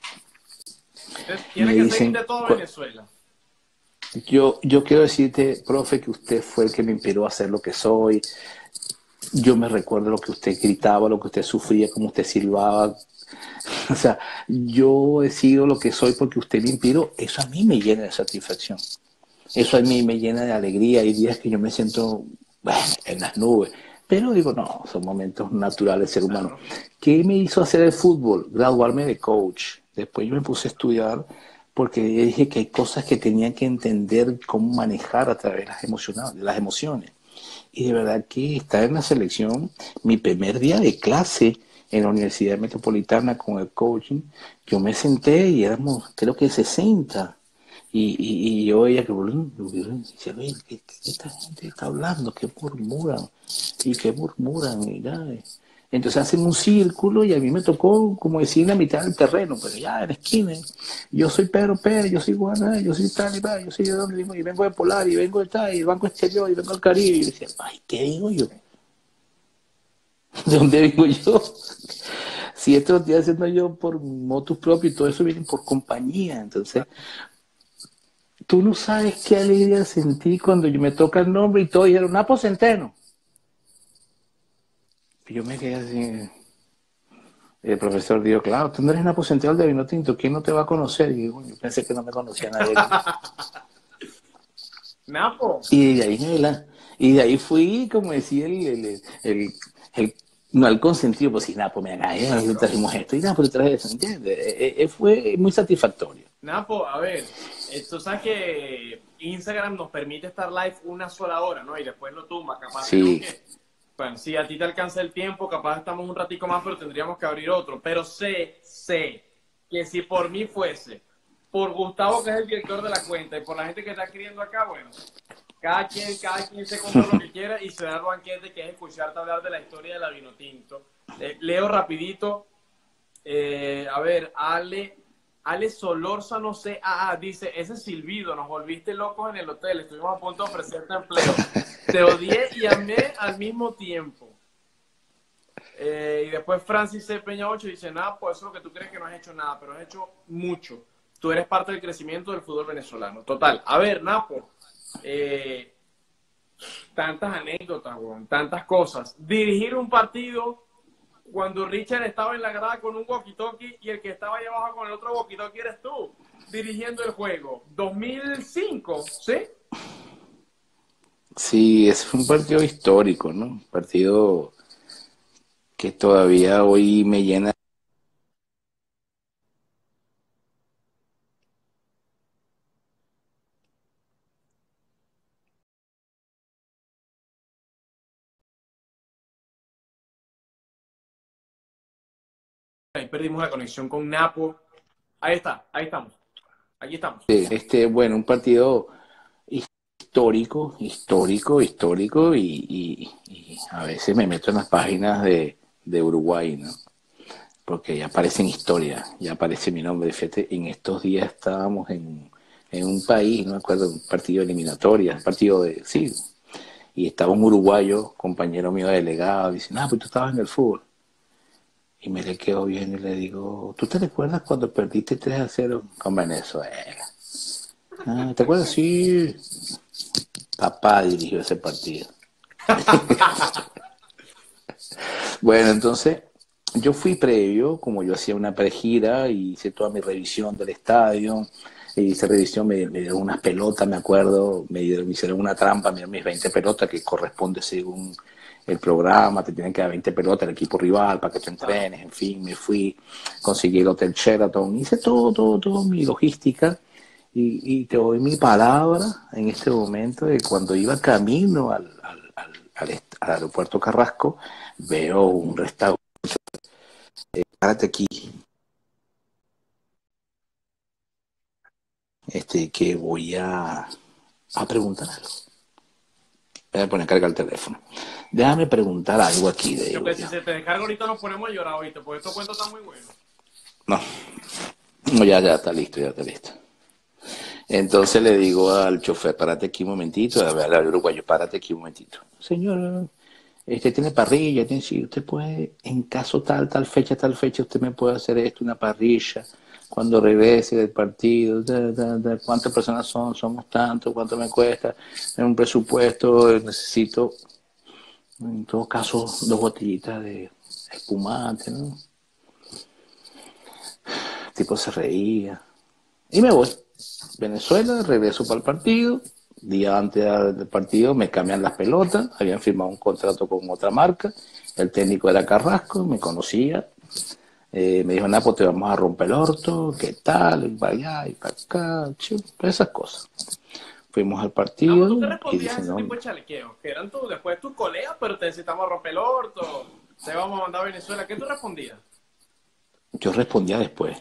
Speaker 1: Tiene
Speaker 2: me
Speaker 1: que seguir
Speaker 2: dicen,
Speaker 1: de todo Venezuela.
Speaker 2: yo, yo quiero decirte, profe, que usted fue el que me inspiró a ser lo que soy. Yo me recuerdo lo que usted gritaba, lo que usted sufría, cómo usted silbaba. O sea, yo he sido lo que soy porque usted me inspiró. Eso a mí me llena de satisfacción. Eso a mí me llena de alegría. Hay días que yo me siento, bueno, en las nubes. Pero digo, no, son momentos naturales del ser humano.
Speaker 1: Claro.
Speaker 2: ¿Qué me hizo hacer el fútbol? Graduarme de coach. Después yo me puse a estudiar porque dije que hay cosas que tenía que entender cómo manejar a través de las, emocionales, de las emociones. Y de verdad que estar en la selección, mi primer día de clase en la Universidad Metropolitana con el coaching, yo me senté y éramos, creo que sesenta. Y, y, y yo veía que decía, "Oye, ¿qué, qué esta gente está hablando? ¿Qué murmuran? ¿Y qué murmuran? Y nada, Entonces hacen un círculo y a mí me tocó, como decir, en la mitad del terreno, pero ya en la esquina. Yo soy Pedro Pérez, yo soy Guaná, yo soy tal y tal, yo soy de dónde, y vengo de Polar, y vengo de tal, y el Banco Exterior, y vengo al Caribe. Y yo decía, ay, ¿qué digo yo? ¿De dónde vengo yo? Si esto lo estoy haciendo yo por motus propio y todo eso viene por compañía. Entonces, tú no sabes qué alegría sentí cuando yo me toca el nombre y todo, y era Napo Centeno. Y yo me quedé así. El profesor dijo, claro, tú no eres Napo Centeno de Vinotinto, ¿quién no te va a conocer? Y yo, yo pensé que no me conocía nadie aquí.
Speaker 1: Napo.
Speaker 2: Y de ahí, la, y de ahí fui, como decía el, el, el, el, el no el consentido, pues sí, Napo, me acá, le trajimos esto, y Napo le traje eso, ¿entiendes? Eh, eh, fue muy satisfactorio.
Speaker 1: Napo, a ver, tú sabes que Instagram nos permite estar live una sola hora, ¿no? Y después lo tumba, capaz tenemos
Speaker 2: Sí,
Speaker 1: que, bueno, si a ti te alcanza el tiempo, capaz estamos un ratico más, pero tendríamos que abrir otro. Pero sé, sé, que si por mí fuese, por Gustavo, que es el director de la cuenta, y por la gente que está escribiendo acá, bueno, cada quien, cada quien se compra lo que quiera y se da el banquete, que es escucharte hablar de la historia de la Vinotinto. Eh, leo rapidito, eh, a ver, Ale, Ale Solorza, no sé, ah, ah, dice, ese silbido, nos volviste locos en el hotel, estuvimos a punto de ofrecerte empleo. Te odié y amé al mismo tiempo. Eh, y después Francis C. Peña ocho dice, nada, pues eso es lo que tú crees que no has hecho nada, pero has hecho mucho. Tú eres parte del crecimiento del fútbol venezolano. Total. A ver, Napo, eh, tantas anécdotas, weón, tantas cosas. Dirigir un partido cuando Richard estaba en la grada con un walkie-talkie y el que estaba ahí abajo con el otro walkie-talkie eres tú, dirigiendo el juego. dos mil cinco, ¿sí?
Speaker 2: sí, ese fue un partido histórico, ¿no? Un partido que todavía hoy me llena.
Speaker 1: Ahí perdimos la conexión con Napo. Ahí está, ahí estamos. Aquí estamos.
Speaker 2: Este, bueno, un partido histórico, histórico, histórico, y, y, y a veces me meto en las páginas de, de Uruguay, ¿no? Porque ya aparece en historia, ya aparece mi nombre. Fíjate, en estos días estábamos en, en un país, no me acuerdo, un partido de eliminatoria, un partido de, sí, y estaba un uruguayo, compañero mío delegado, dice, ah, pues tú estabas en el fútbol. Y me le quedo bien y le digo, ¿tú te recuerdas cuando perdiste tres a cero con Venezuela? Ah, ¿te acuerdas? Sí, papá dirigió ese partido. Bueno, entonces yo fui previo, como yo hacía una pregira y hice toda mi revisión del estadio, e hice revisión, me, me dieron unas pelotas, me acuerdo, me, dieron, me hicieron una trampa, me dieron mis veinte pelotas que corresponde según el programa, te tienen que dar veinte pelotas al equipo rival para que te entrenes, en fin, me fui, conseguí el Hotel Sheraton, hice todo, todo, todo mi logística y, y te doy mi palabra en este momento de cuando iba camino al, al, al, al, al aeropuerto Carrasco, veo un restaurante, párate aquí, este, que voy a, a preguntar algo. Voy a poner a cargar el teléfono. Déjame preguntar algo aquí de
Speaker 1: Yo
Speaker 2: digo
Speaker 1: que si
Speaker 2: yo.
Speaker 1: se te descarga ahorita nos ponemos a llorar ahorita, porque estos cuentos están muy buenos.
Speaker 2: No, no, ya, ya está listo, ya está listo. Entonces le digo al chofer, párate aquí un momentito, a ver, al uruguayo, párate aquí un momentito. Señor, este tiene parrilla, tiene, si usted puede, en caso tal, tal fecha, tal fecha, usted me puede hacer esto, una parrilla, cuando regrese del partido, da, da, da, cuántas personas son, somos tantos, cuánto me cuesta, en un presupuesto, necesito, en todo caso, dos botellitas de espumante, ¿no? El tipo se reía. Y me voy. Venezuela, regreso para el partido. Día antes del partido me cambian las pelotas. Habían firmado un contrato con otra marca. El técnico era Carrasco, me conocía. Eh, me dijo, Napo, te vamos a romper el orto. ¿Qué tal? Y para allá y para acá. Chu, esas cosas. Fuimos al
Speaker 1: Napo, ¿tú
Speaker 2: partido
Speaker 1: te
Speaker 2: y
Speaker 1: respondías a
Speaker 2: dije,
Speaker 1: ese
Speaker 2: no,
Speaker 1: tipo de chalequeos? Que eran tú, después tus colegas, pero te necesitamos romper el orto, te vamos a mandar a Venezuela. ¿Qué tú respondías?
Speaker 2: yo respondía después.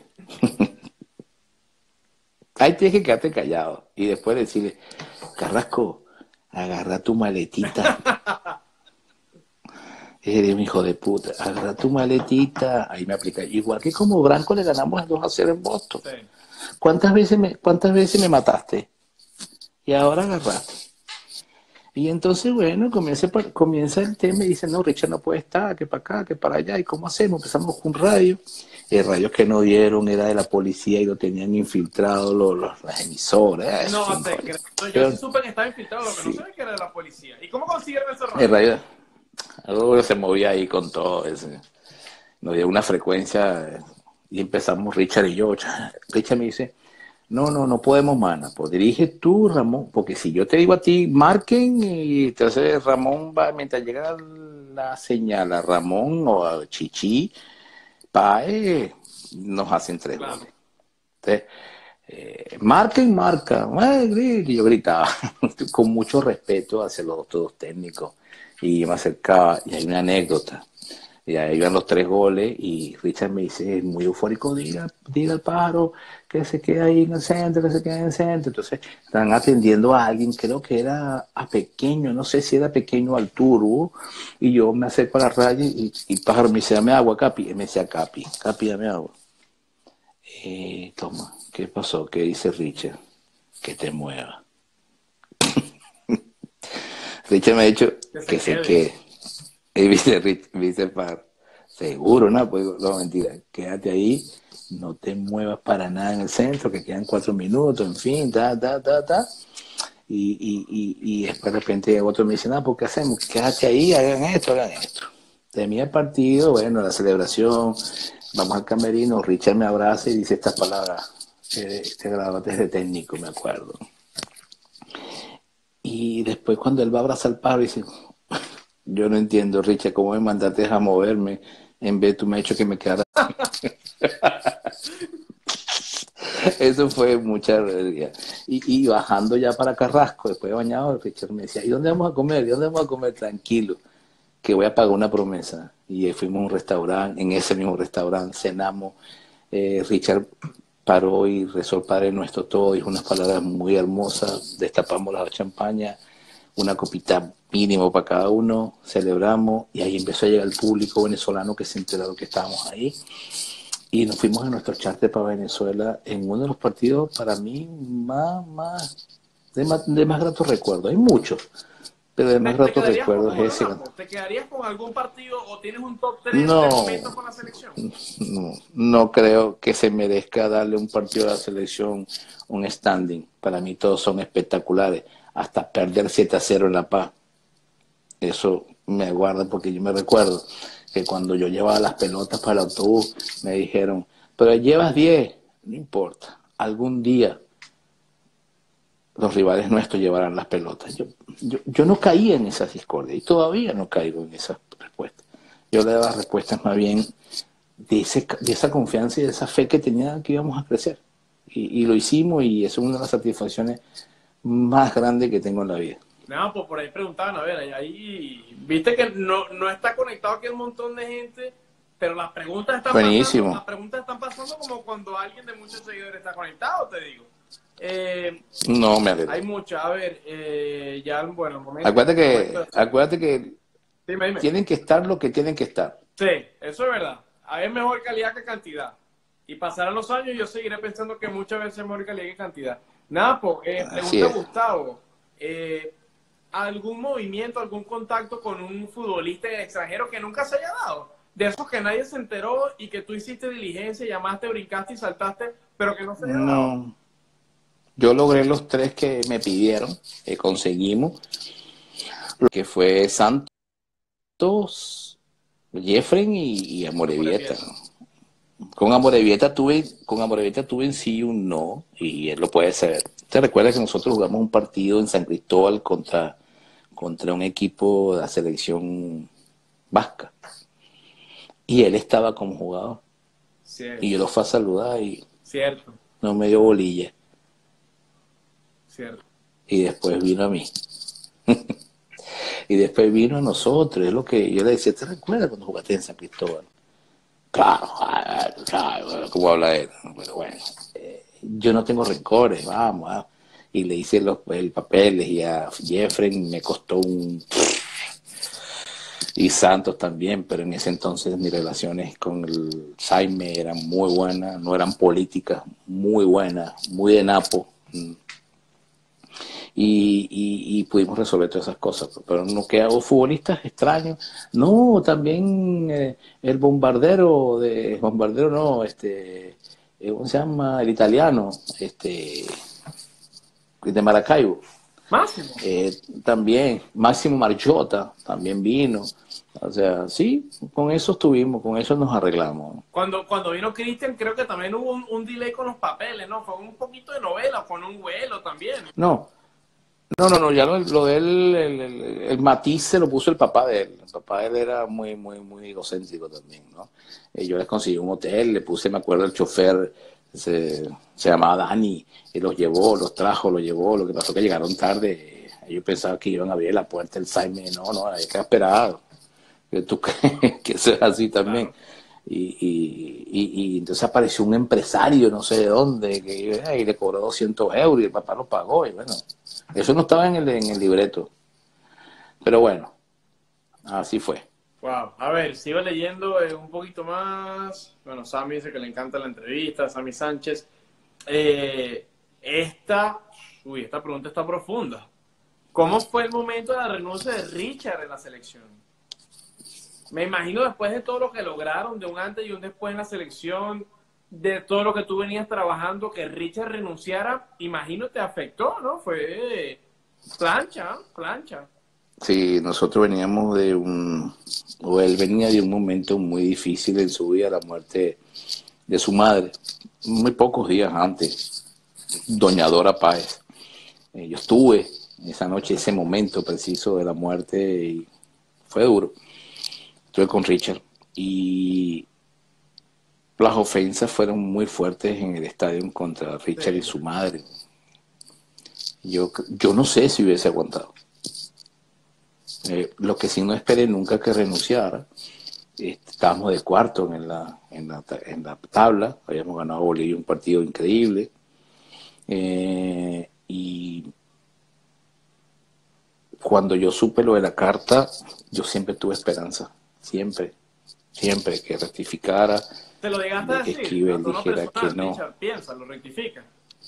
Speaker 2: Ahí tienes que quedarte callado y después decirle, Carrasco, agarra tu maletita Eres un hijo de puta, agarra tu maletita, ahí me aplica. Igual que como Branco le ganamos dos a cero en Boston.
Speaker 1: Sí.
Speaker 2: ¿Cuántas veces me, cuántas veces me mataste? Y ahora agarraste. Y entonces, bueno, comienza, comienza el tema y dice, no, Richard no puede estar, que para acá, que para allá. ¿Y cómo hacemos? Empezamos con un radio. El radio que nos dieron era de la policía y lo tenían infiltrado los, los, las emisoras.
Speaker 1: No
Speaker 2: Fin,
Speaker 1: te
Speaker 2: coño.
Speaker 1: creo. Yo
Speaker 2: Pero,
Speaker 1: sí supe que estaba infiltrado, lo que no
Speaker 2: sí,
Speaker 1: sabía que era de la policía. ¿Y cómo consiguieron ese
Speaker 2: el
Speaker 1: radio?
Speaker 2: radio, algo se movía ahí con todo ese. Nos dio una frecuencia eh, y empezamos Richard y yo. Richard me dice, no, no, no podemos, mana. Pues dirige tú, Ramón, porque si yo te digo a ti, marquen y entonces Ramón va, mientras llega la señal a Ramón o a Chichi, Pae, nos hacen tres
Speaker 1: Claro.
Speaker 2: goles. Entonces, eh, marquen, marca. Y yo gritaba con mucho respeto hacia los otros técnicos y me acercaba. Y hay una anécdota. Y ahí iban los tres goles y Richard me dice, muy eufórico, diga, diga al pájaro que se quede ahí en el centro, que se quede en el centro. Entonces están atendiendo a alguien, creo que era a pequeño, no sé si era pequeño al turbo, y yo me acerco a la raya y, y pájaro me dice, dame agua, Capi. Y me decía, Capi, Capi, dame agua. Eh, toma, ¿qué pasó? ¿Qué dice Richard? Que te mueva. Richard me ha dicho
Speaker 1: Que se
Speaker 2: que se
Speaker 1: quede.
Speaker 2: quede. Y dice, Rich- dice Par, seguro, ¿no? Pues no, mentira, quédate ahí, no te muevas para nada en el centro, que quedan cuatro minutos, en fin, ta, ta, ta, ta. Y, y, y, y después de repente otro me dice, no, ¿por qué hacemos? Quédate ahí, hagan esto, hagan esto. Termina el partido, bueno, la celebración, vamos al camerino, Richard me abraza y dice estas palabras, eh, te graduaste de técnico, me acuerdo. Y después cuando él va a abrazar al paro, dice, yo no entiendo, Richard, cómo me mandaste a moverme en vez de tú me has hecho que me quedara. Eso fue mucha realidad. Y, y bajando ya para Carrasco, después de bañado, Richard me decía, ¿y dónde vamos a comer? ¿Y dónde vamos a comer? Tranquilo, que voy a pagar una promesa. Y fuimos a un restaurante, en ese mismo restaurante cenamos. Eh, Richard paró y rezó el Padre Nuestro todo, dijo unas palabras muy hermosas, destapamos la champaña, una copita mínimo para cada uno, celebramos y ahí empezó a llegar el público venezolano que se enteró que estábamos ahí y nos fuimos a nuestro charter para Venezuela en uno de los partidos para mí más, más de más, de más gratos recuerdos. Hay muchos, pero de más
Speaker 1: ¿Te, te
Speaker 2: gratos
Speaker 1: quedarías con
Speaker 2: recuerdos
Speaker 1: uno,
Speaker 2: es ese.
Speaker 1: Rafa? ¿Te quedarías con algún partido o tienes un top tres de
Speaker 2: No,
Speaker 1: momento con la selección?
Speaker 2: no, no creo que se merezca darle un partido a la selección un standing. Para mí todos son espectaculares. Hasta perder siete a cero en La Paz. Eso me guarda porque yo me recuerdo que cuando yo llevaba las pelotas para el autobús me dijeron, pero llevas diez, no importa, algún día los rivales nuestros llevarán las pelotas. Yo, yo, yo no caía en esas discordias y todavía no caigo en esas respuestas. Yo le daba respuestas más bien de, ese, de esa confianza y de esa fe que tenía que íbamos a crecer. Y, y lo hicimos y eso es una de las satisfacciones más grandes que tengo en la vida.
Speaker 1: No, pues por ahí preguntaban, a ver, ahí, ahí viste que no, no está conectado aquí un montón de gente, pero las preguntas están
Speaker 2: Buenísimo.
Speaker 1: pasando, las preguntas están pasando como cuando alguien de muchos seguidores está conectado, te digo. Eh,
Speaker 2: No me alegro.
Speaker 1: hay muchas, a ver, eh, ya, bueno, momento,
Speaker 2: Acuérdate que,
Speaker 1: momento,
Speaker 2: acuérdate que
Speaker 1: dime, dime.
Speaker 2: tienen que estar lo que tienen que estar.
Speaker 1: Sí, eso es verdad. Hay mejor calidad que cantidad. Y pasarán los años y yo seguiré pensando que muchas veces es mejor calidad que cantidad. Nada, pues, eh, pregunta Gustavo. Eh, ¿Algún movimiento, algún contacto con un futbolista extranjero que nunca se haya dado? De esos que nadie se enteró y que tú hiciste diligencia, llamaste, brincaste y saltaste, pero que no se haya dado.
Speaker 2: No. Yo logré los tres que me pidieron, que conseguimos, lo que fue Santos, Jeffrey y, y Amorebieta. Con Amorebieta tuve, con Amorebieta tuve en sí un no, y él lo puede saber. ¿Te recuerdas que nosotros jugamos un partido en San Cristóbal contra, contra un equipo de la selección vasca? Y él estaba como jugador.
Speaker 1: Cierto.
Speaker 2: Y yo lo fui a saludar y
Speaker 1: Cierto.
Speaker 2: no me dio bolilla.
Speaker 1: Cierto.
Speaker 2: Y después vino a mí. Y después vino a nosotros. Es lo que yo le decía, ¿te recuerdas cuando jugaste en San Cristóbal? Claro, claro, ¿cómo habla él? Pero bueno, eh, yo no tengo rencores, vamos, vamos. Y le hice los el papeles y a Jeffrey me costó un... y Santos también, pero en ese entonces mis relaciones con el Jaime eran muy buenas, no eran políticas, muy buenas, muy de napo. Y, y, y pudimos resolver todas esas cosas. Pero no que hago futbolistas extraños. No, también eh, el bombardero de bombardero no, este, eh, ¿cómo se llama? El italiano, este, de Maracaibo.
Speaker 1: Máximo.
Speaker 2: Eh, también Máximo Marchota también vino. O sea, sí, con eso estuvimos, con eso nos arreglamos.
Speaker 1: Cuando, cuando vino Cristian, creo que también hubo un, un delay con los papeles, ¿no? Fue un poquito de novela, con un vuelo también.
Speaker 2: No, no, no, no, ya lo, lo de él, el, el, el matiz se lo puso el papá de él. El papá de él era muy, muy, muy egocéntrico también, ¿no? Eh, yo les conseguí un hotel, le puse, me acuerdo, el chofer, se, se llamaba Dani, y los llevó, los trajo, los llevó. Lo que pasó que llegaron tarde. Yo pensaba que iban a abrir la puerta el Jaime, no, no, hay que esperar. Que tú crees que eso es así también.
Speaker 1: Claro.
Speaker 2: Y, y, y, y entonces apareció un empresario, no sé de dónde, que y le cobró doscientos euros y el papá lo pagó. Y bueno, eso no estaba en el, en el libreto. Pero bueno, así fue.
Speaker 1: Wow. A ver, sigo leyendo eh, un poquito más. Bueno, Sammy dice que le encanta la entrevista, Sammy Sánchez. Eh, esta, uy, esta pregunta está profunda. ¿Cómo fue el momento de la renuncia de Richard en la selección? Me imagino después de todo lo que lograron, de un antes y un después en la selección, de todo lo que tú venías trabajando, que Richard renunciara, imagino te afectó, ¿no? Fue eh, plancha, plancha.
Speaker 2: Sí, nosotros veníamos de un, o él venía de un momento muy difícil en su vida, la muerte de su madre, muy pocos días antes, doña Dora Páez. Eh, yo estuve esa noche, ese momento preciso de la muerte y fue duro. Estuve con Richard y las ofensas fueron muy fuertes en el estadio contra Richard y
Speaker 1: Sí.
Speaker 2: su madre. Yo, yo no sé si hubiese aguantado. Eh, lo que sí no esperé nunca que renunciara. Eh, estábamos de cuarto en la, en la, en la tabla, habíamos ganado a Bolivia un partido increíble. Eh, y cuando yo supe lo de la carta, yo siempre tuve esperanza, siempre, siempre que rectificara,
Speaker 1: Te lo llegaste a
Speaker 2: de que
Speaker 1: decir a
Speaker 2: Esquivel
Speaker 1: tono
Speaker 2: dijera que
Speaker 1: personal,
Speaker 2: no.
Speaker 1: Richard, piensa, lo rectifica.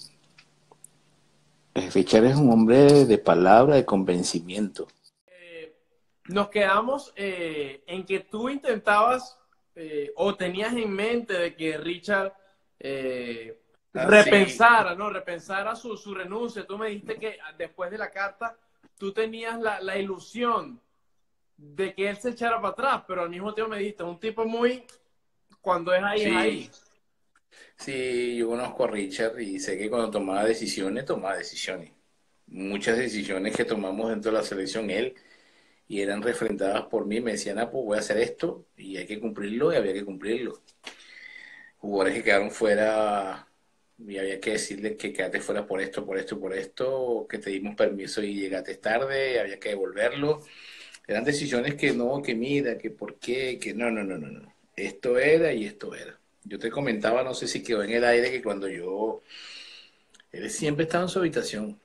Speaker 2: Eh, Richard es un hombre de palabra, de convencimiento.
Speaker 1: Eh, nos quedamos eh, en que tú intentabas eh, o tenías en mente de que Richard eh,
Speaker 2: Así.
Speaker 1: repensara, ¿no? Repensara su, su renuncia. Tú me dijiste que después de la carta tú tenías la, la ilusión de que él se echara para atrás, pero al mismo tiempo me dijiste, un tipo muy, cuando es ahí, es ahí.
Speaker 2: Sí, sí, yo conozco a Richard y sé que cuando tomaba decisiones, tomaba decisiones. Muchas decisiones que tomamos dentro de la selección, él, y eran refrendadas por mí, me decían, ah, pues voy a hacer esto y hay que cumplirlo y había que cumplirlo. Jugadores que quedaron fuera y había que decirles que quedaste fuera por esto, por esto, por esto, que te dimos permiso y llegaste tarde, había que devolverlo. Eran decisiones que no, que mira, que por qué, que no, no, no, no, no. Esto era y esto era. Yo te comentaba, no sé si quedó en el aire, que cuando yo, él siempre estaba en su habitación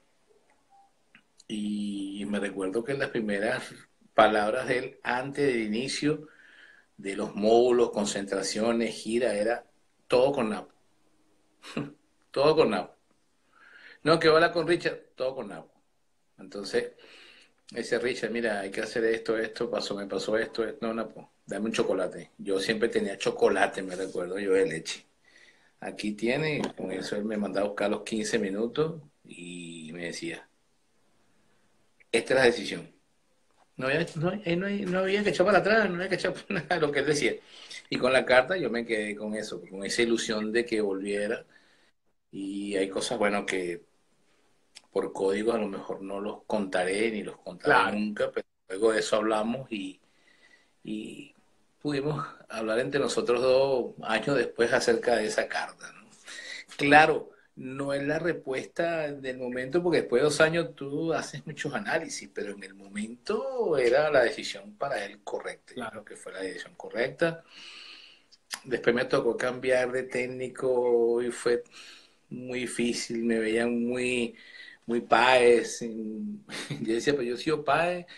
Speaker 2: y me recuerdo que las primeras palabras de él antes del inicio de los módulos, concentraciones, gira, era todo con Napo, todo con Napo. No, que habla con Richard, todo con Napo. Entonces, ese Richard, mira, hay que hacer esto, esto, pasó, me pasó esto, esto. No, Napo, dame un chocolate. Yo siempre tenía chocolate, me recuerdo yo, de leche. Aquí tiene, con eso él me mandaba a buscar los quince minutos y me decía, esta es la decisión. No había, no, no, no había que echar para atrás, no había que echar para nada, lo que él decía. Y con la carta yo me quedé con eso, con esa ilusión de que volviera. Y hay cosas, bueno, que por código a lo mejor no los contaré ni los contaré
Speaker 1: Claro.
Speaker 2: nunca, pero luego de eso hablamos y, y pudimos hablar entre nosotros dos años después acerca de esa carta, ¿no? Claro, no es la respuesta del momento, porque después de dos años tú haces muchos análisis, pero en el momento era la decisión para él correcta. Yo creo
Speaker 1: Claro.
Speaker 2: que fue la decisión correcta. Después me tocó cambiar de técnico y fue muy difícil, me veían muy, muy Páez. Yo decía, pues yo he sido Páez,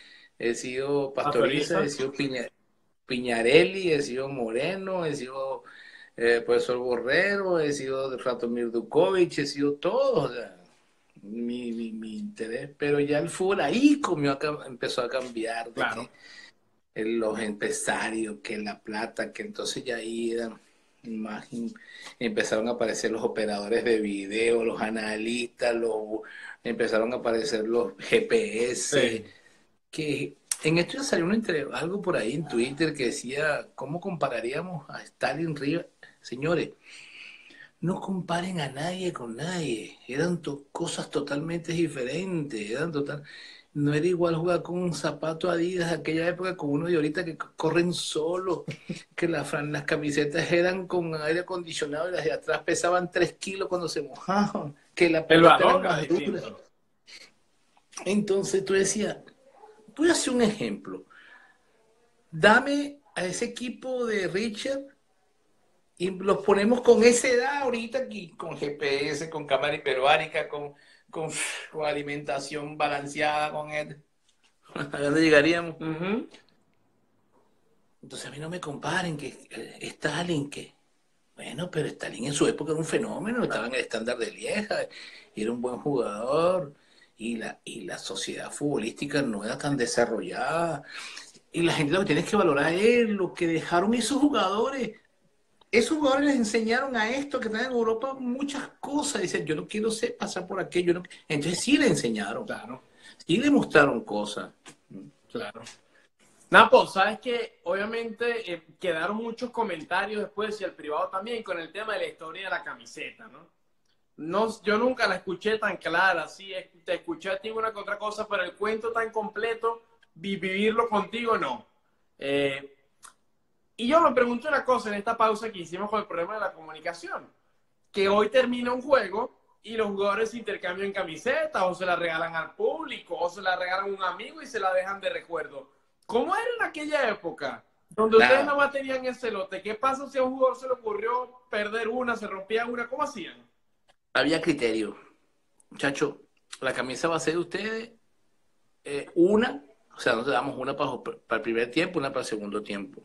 Speaker 2: he sido Pastoriza,
Speaker 1: Pastoriza.
Speaker 2: he sido Piña, Piñarelli, he sido Moreno, he sido eh, profesor Borrero, he sido Ratomir Dukovic, he sido todo. O sea, mi, mi, mi interés, pero ya el fútbol ahí comió a cam- empezó a cambiar, de
Speaker 1: Claro.
Speaker 2: que el- los empresarios, que la plata, que entonces ya ahí eran más, in- empezaron a aparecer los operadores de video, los analistas, los, empezaron a aparecer los G P S,
Speaker 1: Sí.
Speaker 2: que en esto ya salió un entre- algo por ahí en Twitter que decía, ¿cómo compararíamos a Stalin River? Señores, no comparen a nadie con nadie, eran to- cosas totalmente diferentes, eran total, no era igual jugar con un zapato Adidas de aquella época con uno de ahorita que c- corren solo, que la fran- las camisetas eran con aire acondicionado y las de atrás pesaban tres kilos cuando se mojaban, que la
Speaker 1: El
Speaker 2: pelota era
Speaker 1: balón es
Speaker 2: más dura.
Speaker 1: distinto.
Speaker 2: Entonces tú decías, voy a hacer un ejemplo, dame a ese equipo de Richard y los ponemos con esa edad ahorita aquí, con G P S, con cámara hiperbárica, con, con, con alimentación balanceada, con él. ¿A dónde llegaríamos?
Speaker 1: Ujú.
Speaker 2: Entonces a mí no me comparen que eh, Stalin, que bueno, pero Stalin en su época era un fenómeno, estaba en el estándar de Lieja, era un buen jugador y la, y la sociedad futbolística no era tan desarrollada. Y la gente lo que tiene que valorar es lo que dejaron esos jugadores. Esos jugadores les enseñaron a esto que están en Europa muchas cosas. Dicen, yo no quiero ser, pasar por aquello. No. Entonces sí le enseñaron,
Speaker 1: Claro,
Speaker 2: sí le mostraron cosas.
Speaker 1: claro. Napo, sabes que obviamente eh, quedaron muchos comentarios después y el privado también con el tema de la historia de la camiseta, ¿no? No, yo nunca la escuché tan clara, sí, es- te escuché a ti una que otra cosa, pero el cuento tan completo, vi- vivirlo contigo, no. Eh, y yo me pregunto una cosa en esta pausa que hicimos con el problema de la comunicación, que hoy termina un juego y los jugadores se intercambian camisetas o se la regalan al público o se la regalan a un amigo y se la dejan de recuerdo. ¿Cómo era en aquella época? Donde ustedes nada
Speaker 2: Nada,
Speaker 1: más tenían ese lote. ¿Qué pasa si a un jugador se le ocurrió perder una, se rompía una? ¿Cómo hacían?
Speaker 2: había criterio. Muchachos, la camisa va a ser de ustedes eh, una, o sea, nosotros damos una para, para el primer tiempo, una para el segundo tiempo.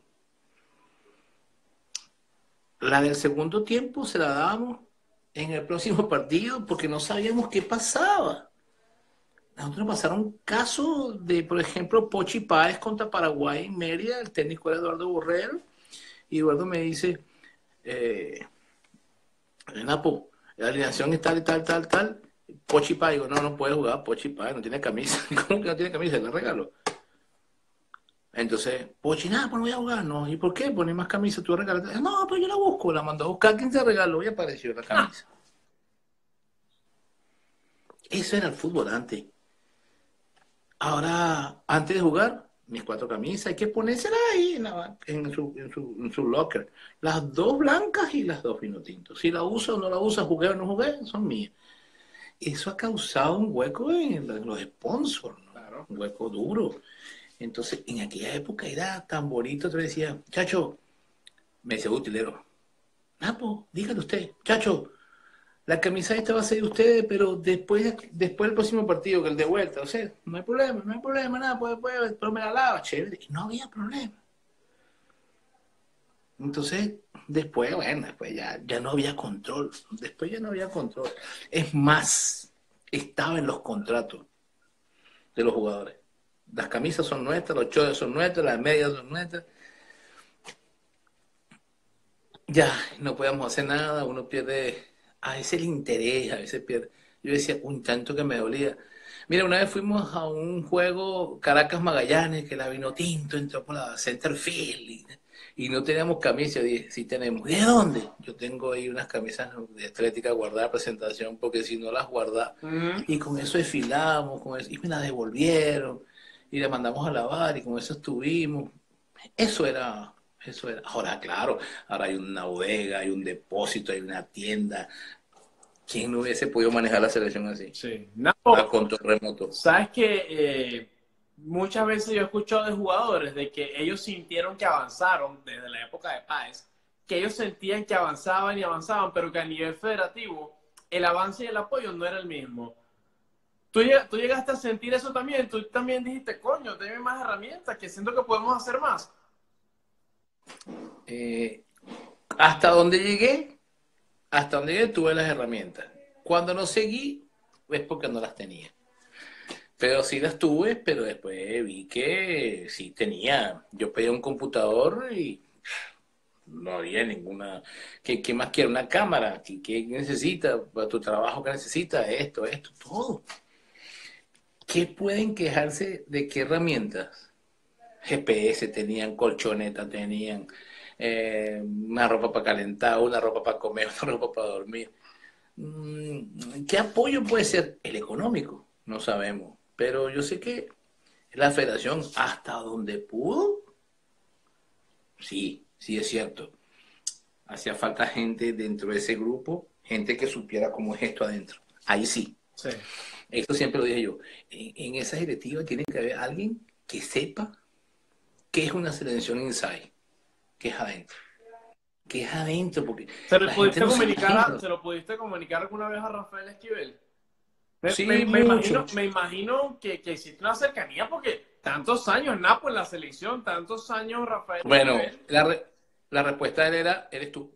Speaker 2: La del segundo tiempo se la damos en el próximo partido porque no sabíamos qué pasaba. Nosotros pasaron casos de, por ejemplo, Pochi Páez contra Paraguay en Mérida, el técnico era Eduardo Borrero, y Eduardo me dice, eh, Napo, la alineación es tal y tal, tal, tal, Pochi Páez, digo, no, no puede jugar, Pochi Páez no tiene camisa, ¿cómo que no tiene camisa? Le regalo. Entonces, Pochi, nada, pues no voy a jugar, no, ¿y por qué? Pones más camisa, tú regalas. No, pues yo la busco, la mandó a buscar, ¿quién se regaló? Y apareció la
Speaker 1: ¡Ja!
Speaker 2: camisa. Eso era el fútbol antes. Ahora, antes de jugar, mis cuatro camisas, hay que ponérselas ahí en, la- en su, en, su, en su locker. Las dos blancas y las dos vino tinto. Si la uso o no la uso, jugué o no jugué, son mías. Eso ha causado un hueco en, en los sponsors, ¿no?
Speaker 1: Claro.
Speaker 2: Un hueco duro. Entonces, en aquella época era tan bonito, te decía, chacho, me decía utilero, Napo, dígale usted, chacho, la camisa esta va a ser de ustedes, pero después, después del próximo partido, que el de vuelta, o sea, no hay problema, no hay problema, nada, puede, puede, pero me la lava, chévere. Y no había problema. Entonces, después, bueno, después ya, ya no había control. Después ya no había control. Es más, estaba en los contratos de los jugadores. Las camisas son nuestras, los chores son nuestros, las medias son nuestras. Ya, no podemos hacer nada, uno pierde, a veces el interés, a veces pierde. Yo decía, un tanto que me dolía. Mira, una vez fuimos a un juego Caracas Magallanes, que la vino tinto, entró por la center field y, y no teníamos camisa. Yo dije, sí tenemos. ¿De dónde? Yo tengo ahí unas camisas de Atlética guardadas presentación, porque si no las guardaba.
Speaker 1: Ujú.
Speaker 2: Y con eso desfilamos, con eso, y me las devolvieron, y la mandamos a lavar, y con eso estuvimos. Eso era, eso era. Ahora, claro, ahora hay una bodega, hay un depósito, hay una tienda. ¿Quién no hubiese podido manejar la selección así?
Speaker 1: Sí.
Speaker 2: A
Speaker 1: Napo,
Speaker 2: control remoto.
Speaker 1: sabes que eh, muchas veces yo he escuchado de jugadores de que ellos sintieron que avanzaron desde la época de Páez, que ellos sentían que avanzaban y avanzaban, pero que a nivel federativo el avance y el apoyo no era el mismo. tú, lleg- tú llegaste a sentir eso también, tú también dijiste, coño, dame más herramientas, que siento que podemos hacer más.
Speaker 2: Eh, hasta donde llegué, hasta donde llegué tuve las herramientas. Cuando no seguí, es porque no las tenía. Pero sí las tuve, pero después vi que sí tenía. Yo pedí un computador y no había ninguna. ¿Qué, qué más quiere? Una cámara. ¿Qué, qué necesita para tu trabajo? ¿Qué necesita? Esto, esto, todo. ¿Qué pueden quejarse de qué herramientas? G P S tenían, colchoneta tenían, eh, una ropa para calentar, una ropa para comer, una ropa para dormir. Mm, ¿Qué apoyo puede ser? El económico, no sabemos. Pero yo sé que la federación, hasta donde pudo, sí, sí es cierto. Hacía falta gente dentro de ese grupo, gente que supiera cómo es esto adentro. Ahí sí.
Speaker 1: Sí.
Speaker 2: Esto siempre lo dije yo. En, en esa directiva tiene que haber alguien que sepa qué es una selección inside, qué es adentro. Que es adentro, porque
Speaker 1: ¿Se lo
Speaker 2: la gente
Speaker 1: pudiste
Speaker 2: no se
Speaker 1: comunicar, a-
Speaker 2: imagina.
Speaker 1: se lo pudiste comunicar alguna vez a Rafael Esquivel? Me, me-
Speaker 2: Sí,
Speaker 1: me
Speaker 2: mucho.
Speaker 1: imagino, me imagino que, que existe una cercanía porque tantos años Napo en la selección, tantos años Rafael
Speaker 2: Bueno,
Speaker 1: Esquivel.
Speaker 2: la, re- la respuesta de él era, eres tú.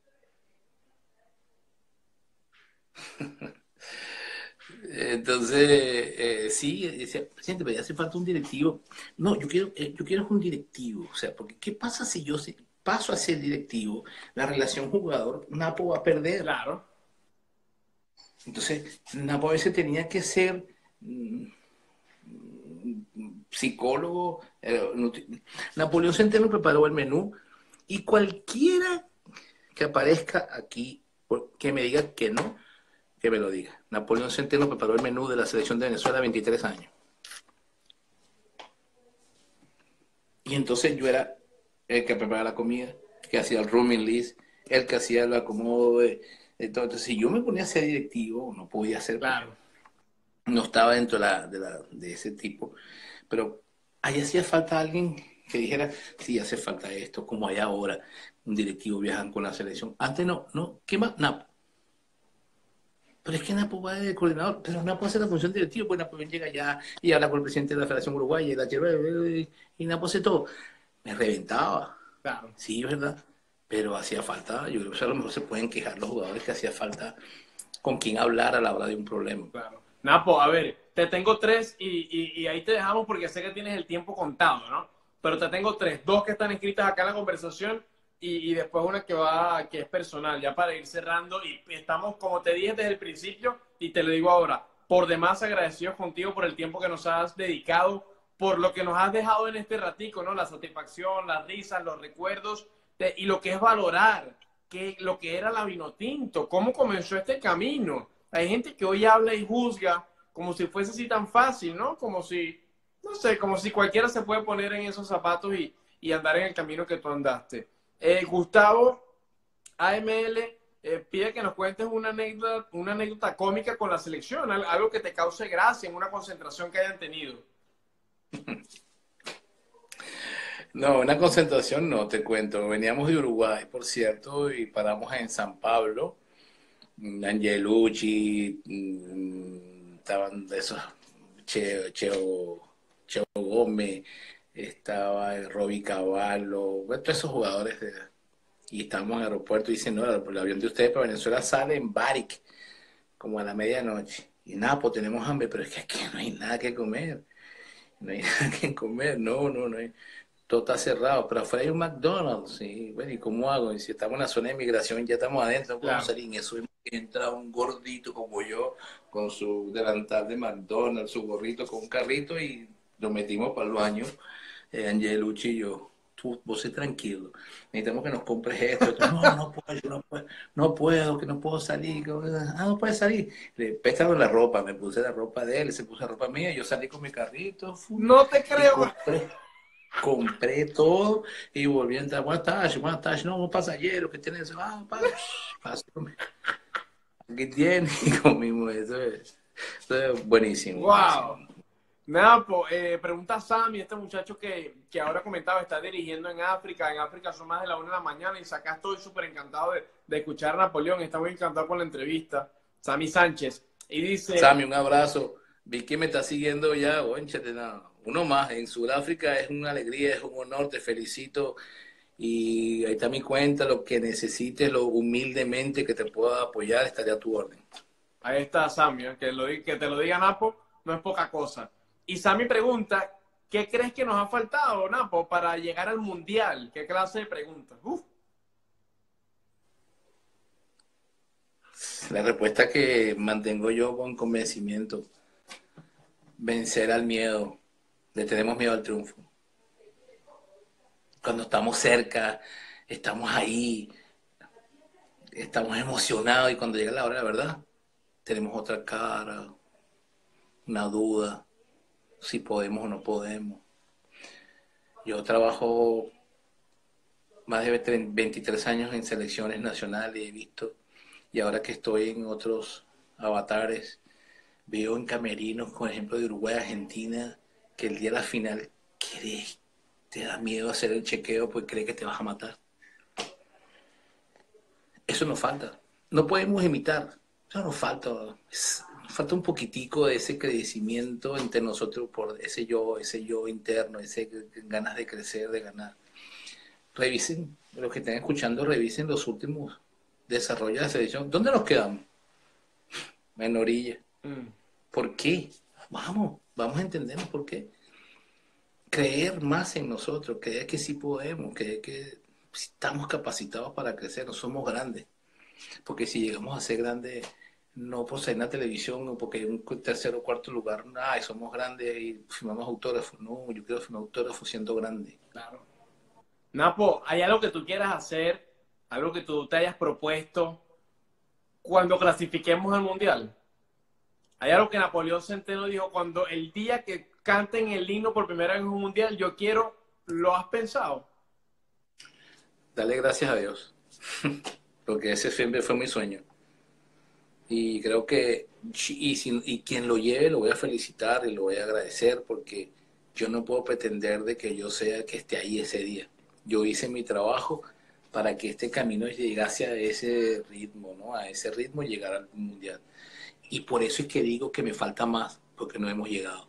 Speaker 2: Entonces, eh, sí, decía, presidente, pero ya hace falta un directivo. No, yo quiero, eh, yo quiero un directivo. O sea, porque ¿qué pasa si yo se- paso a ser directivo? La relación jugador-Napo va a perder.
Speaker 1: Claro,
Speaker 2: Entonces, Napo a veces tenía que ser mm, psicólogo. eh, nutri- Napoleón Centeno preparó el menú y cualquiera que aparezca aquí, por- que me diga que no, que me lo diga. Napoleón Centeno preparó el menú de la selección de Venezuela a veintitrés años. Y entonces yo era el que preparaba la comida, que hacía el rooming list, el que hacía el acomodo de, de todo. Entonces, si yo me ponía a ser directivo, no podía ser porque
Speaker 1: claro.
Speaker 2: no estaba dentro de, la, de, la, de ese tipo. Pero ahí hacía falta alguien que dijera, sí, hace falta esto, como hay ahora, un directivo viajan con la selección. Antes no, no, ¿qué más? Napo. Pero es que Napo va de coordinador, pero Napo hace la función directiva, pues Napo llega allá y habla con el presidente de la Federación Uruguaya y, la, y Napo hace todo. Me reventaba,
Speaker 1: Claro,
Speaker 2: sí, es verdad, pero hacía falta, yo creo que a lo mejor se pueden quejar los jugadores que hacía falta con quien hablar a la hora de un problema.
Speaker 1: claro. Napo, a ver, te tengo tres y, y, y ahí te dejamos porque sé que tienes el tiempo contado, ¿no? Pero te tengo tres, dos que están escritas acá en la conversación y, y después una que va, que es personal, ya para ir cerrando. Y estamos, como te dije desde el principio, y te lo digo ahora, por demás agradecidos contigo por el tiempo que nos has dedicado, por lo que nos has dejado en este ratico, ¿no? La satisfacción, las risas, los recuerdos, de, y lo que es valorar, que, lo que era la Vinotinto, cómo comenzó este camino. Hay gente que hoy habla y juzga como si fuese así tan fácil, ¿no? Como si, no sé, como si cualquiera se puede poner en esos zapatos y, y andar en el camino que tú andaste. Eh, Gustavo A M L eh, pide que nos cuentes una anécdota, una anécdota cómica con la selección, algo que te cause gracia en una concentración que hayan tenido.
Speaker 2: No, una concentración no, te cuento. Veníamos de Uruguay, por cierto, y paramos en San Pablo. Angelucci, mm, estaban de esos, Cheo, Cheo, Cheo Gómez, estaba el Robbie Cavallo, bueno, todos esos jugadores. De, y estábamos en el aeropuerto y dicen, no, el, el avión de ustedes para Venezuela sale en Baric, como a la medianoche. Y nada, pues tenemos hambre, pero es que aquí no hay nada que comer. No hay nada que comer, no, no, no hay. Todo está cerrado, pero afuera hay un McDonald's. Y bueno, ¿y cómo hago? Y si estamos en la zona de migración, ya estamos adentro, no podemos
Speaker 1: Claro.
Speaker 2: salir. En eso entra un gordito como yo, con su delantal de McDonald's, su gorrito con un carrito, y lo metimos para el baño. Eh, Angelucci y yo, tú, vos sé tranquilo, necesitamos que nos compres esto. Tú, no, no puedo, yo no puedo, no puedo, que no puedo salir. Que, ah, no puedes salir. Le prestaron la ropa, me puse la ropa de él, se puso la ropa mía, yo salí con mi carrito, fu,
Speaker 1: No te
Speaker 2: y
Speaker 1: creo.
Speaker 2: compré. Compré todo y volví a entrar. Buenas tardes, buenas tardes. No, un pasajero que tiene eso. Ah, pasa, aquí tiene y comimos eso. Es, eso es buenísimo, buenísimo.
Speaker 1: Wow. Nada, pues, eh, pregunta a Sammy, este muchacho que, que ahora comentaba, está dirigiendo en África. En África son más de la una de la mañana y acá estoy súper encantado de, de escuchar a Napoleón. Está muy encantado con la entrevista. Sammy Sánchez. Y dice,
Speaker 2: Sammy, un abrazo. Vi que me está siguiendo ya, gónchate, no. Uno más. En Sudáfrica es una alegría, es un honor, te felicito. Y ahí está mi cuenta, lo que necesites, lo humildemente que te pueda apoyar, estaré a tu orden.
Speaker 1: Ahí está Sammy, ¿eh? que, lo, que te lo diga Napo no es poca cosa. Y Sammy pregunta, ¿qué crees que nos ha faltado, Napo, para llegar al Mundial? ¿Qué clase de preguntas? Uf.
Speaker 2: La respuesta que mantengo yo con convencimiento, vencer al miedo, le tenemos miedo al triunfo. Cuando estamos cerca, estamos ahí, estamos emocionados y cuando llega la hora de la verdad, tenemos otra cara, una duda, si podemos o no podemos. Yo trabajo más de veintitrés años en selecciones nacionales, he visto, y ahora que estoy en otros avatares, veo en camerinos, por ejemplo, de Uruguay, Argentina, que el día de la final, ¿querés? Te da miedo hacer el chequeo porque crees que te vas a matar. Eso nos falta. No podemos imitar. Eso nos falta. Es, nos falta un poquitico de ese crecimiento entre nosotros por ese yo, ese yo interno, ese ganas de crecer, de ganar. Revisen, los que estén escuchando, revisen los últimos desarrollos de la selección. ¿Dónde nos quedamos? En orilla. Mm. ¿Por qué? Vamos, vamos a entendernos por qué. Creer más en nosotros, creer que sí podemos, creer que estamos capacitados para crecer, no somos grandes. Porque si llegamos a ser grandes, no por ser en la televisión o porque en un tercer o cuarto lugar, ay, somos grandes y firmamos autógrafos. No, yo quiero firmar autógrafos siendo grande.
Speaker 1: Claro. Napo, ¿hay algo que tú quieras hacer, algo que tú te hayas propuesto cuando clasifiquemos al Mundial? Hay algo que Napoleón Centeno dijo, cuando el día que canten el himno por primera vez en un Mundial, yo quiero, ¿lo has pensado?
Speaker 2: Dale gracias a Dios, porque ese siempre fue mi sueño. Y creo que, y, si, y quien lo lleve lo voy a felicitar y lo voy a agradecer, porque yo no puedo pretender de que yo sea el que esté ahí ese día. Yo hice mi trabajo para que este camino llegase a ese ritmo, ¿no? A ese ritmo llegar al Mundial. Y por eso es que digo que me falta más, porque no hemos llegado.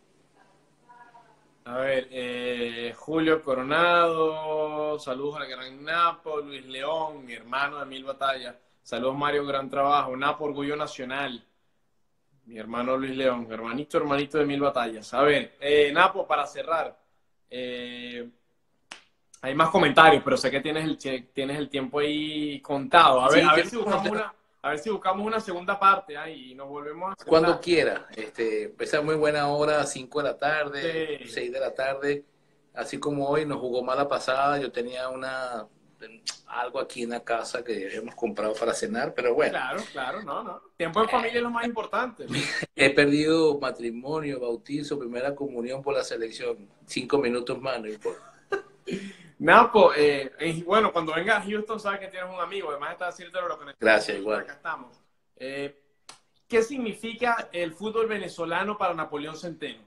Speaker 1: A ver, eh, Julio Coronado, saludos al gran Napo, Luis León, mi hermano de Mil Batallas, saludos Mario, gran trabajo, Napo, orgullo nacional, mi hermano Luis León, hermanito, hermanito de Mil Batallas. A ver, eh, Napo, para cerrar, eh, hay más comentarios, pero sé que tienes el, tienes el tiempo ahí contado. A ver, sí, a ver si buscamos una... A ver si buscamos una segunda parte ahí y nos volvemos a...
Speaker 2: Cuando quiera. Este, esa muy buena hora, cinco de la tarde, sí. seis de la tarde. Así como hoy nos jugó mala pasada, yo tenía una algo aquí en la casa que habíamos comprado para cenar, pero bueno.
Speaker 1: Claro, claro, no, no. Tiempo en familia es lo más importante.
Speaker 2: He perdido matrimonio, bautizo, primera comunión por la selección. Cinco minutos más, no importa.
Speaker 1: Napo, eh, eh, bueno, cuando venga a Houston sabes que tienes un amigo, además está decirte lo que necesitas.
Speaker 2: Gracias, igual.
Speaker 1: Acá estamos. Eh, ¿Qué significa el fútbol venezolano para Napoleón Centeno?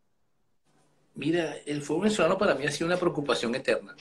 Speaker 2: Mira, el fútbol venezolano para mí ha sido una preocupación eterna.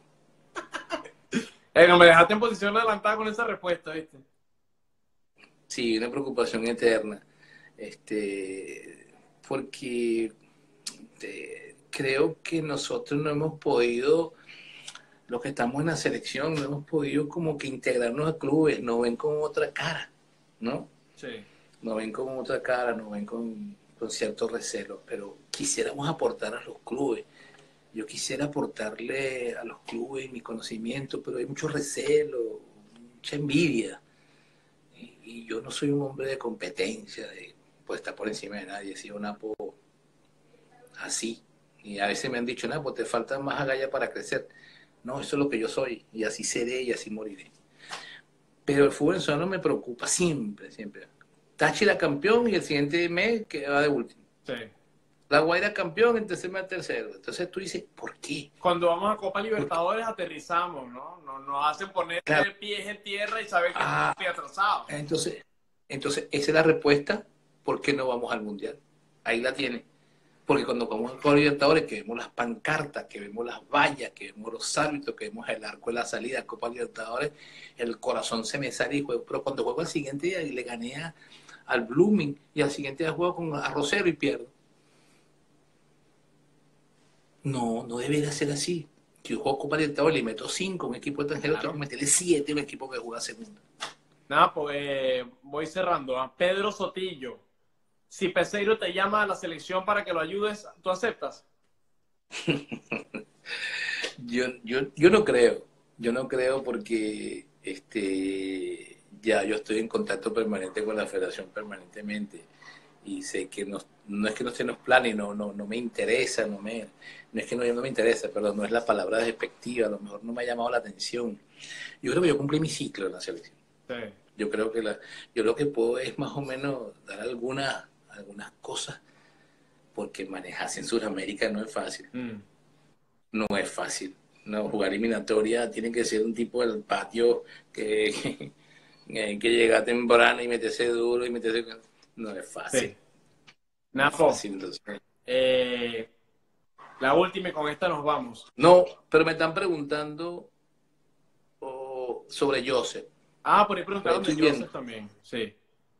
Speaker 1: eh, no me dejaste en posición adelantada con esa respuesta, ¿viste?
Speaker 2: Sí, una preocupación eterna. Este, porque te, creo que nosotros no hemos podido... Los que estamos en la selección no hemos podido como que integrarnos a clubes, nos ven con otra cara, ¿no?
Speaker 1: Sí.
Speaker 2: Nos ven con otra cara, nos ven con, con cierto recelo, pero quisiéramos aportar a los clubes. Yo quisiera aportarle a los clubes mi conocimiento, pero hay mucho recelo, mucha envidia. Y, y yo no soy un hombre de competencia, de pues, estar por encima de nadie, soy un Napo así. Y a veces me han dicho, Napo, te falta más agallas para crecer. No, eso es lo que yo soy, y así seré y así moriré. Pero el fútbol venezolano me preocupa siempre, siempre. Táchira campeón y el siguiente mes queda de último.
Speaker 1: Sí.
Speaker 2: La Guaira campeón, entonces me tercero. Entonces tú dices, ¿por qué?
Speaker 1: Cuando vamos a Copa Libertadores aterrizamos, ¿no? Nos, nos hacen poner claro. pies en tierra y saber que ah, estoy atrasado.
Speaker 2: Entonces, entonces, esa es la respuesta, ¿por qué no vamos al Mundial? Ahí la tiene. Porque cuando vamos a Copa Libertadores, que vemos las pancartas, que vemos las vallas, que vemos los árbitros, que vemos el arco de la salida a Copa Libertadores, el corazón se me sale y juego. Pero cuando juego al siguiente día y le gané a, al Blooming y al siguiente día juego con Arrocero y pierdo. No, no debería ser así. Si yo juego Copa Libertadores y le meto cinco a un equipo extranjero, claro, tengo que meterle siete a un equipo que juega segunda.
Speaker 1: Nada, pues eh, voy cerrando. A Pedro Sotillo, si Peseiro te llama a la selección para que lo ayudes, ¿tú aceptas?
Speaker 2: yo, yo, yo no creo. Yo no creo porque este, ya yo estoy en contacto permanente con la federación permanentemente. Y sé que no, no es que no esté en los planes, no, no, no me interesa, no, me, no es que no, no me interesa, perdón, no es la palabra despectiva, a lo mejor no me ha llamado la atención. Yo creo que yo cumplí mi ciclo en la selección. Sí. Yo creo que la, yo lo que puedo es más o menos dar alguna, algunas cosas, porque manejarse en Sudamérica no es fácil. Mm. No es fácil. No, jugar eliminatoria tiene que ser un tipo del patio que, que, que llega temprano y meterse duro y meterse... No es fácil. Sí.
Speaker 1: No es fácil, eh, la última y con esta nos vamos.
Speaker 2: No, pero me están preguntando oh, sobre Joseph.
Speaker 1: Ah, por ahí preguntaron de Joseph también. Sí.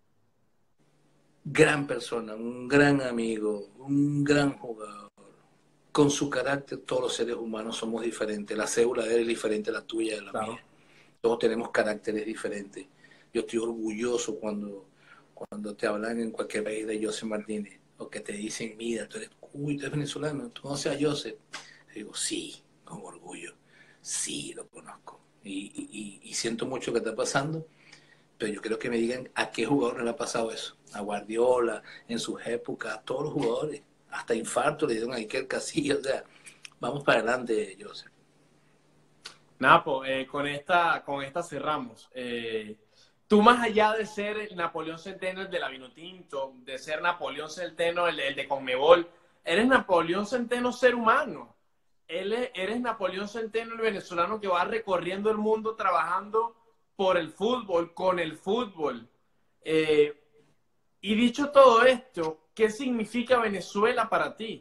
Speaker 2: Gran persona, un gran amigo, un gran jugador. Con su carácter, todos los seres humanos somos diferentes. La cédula de él es diferente a la tuya y a la claro. mía. Todos tenemos caracteres diferentes. Yo estoy orgulloso cuando... cuando te hablan en cualquier país de Joseph Martínez, o que te dicen, mira, tú eres, uy, tú eres venezolano, tú conoces a Joseph. Yo digo, sí, con orgullo, sí, lo conozco. Y, y, y siento mucho que está pasando, pero yo quiero que me digan a qué jugador le ha pasado eso. A Guardiola, en sus épocas, a todos los jugadores, hasta infarto le dieron a Iker Casillas, o sea, vamos para adelante, Joseph.
Speaker 1: Napo, eh, con, esta, con esta cerramos. Eh... Tú, más allá de ser el Napoleón Centeno, el de la Vinotinto, de ser Napoleón Centeno, el, el de Conmebol, eres Napoleón Centeno ser humano. Él es, eres Napoleón Centeno, el venezolano que va recorriendo el mundo trabajando por el fútbol, con el fútbol. Eh, y dicho todo esto, ¿qué significa Venezuela para ti?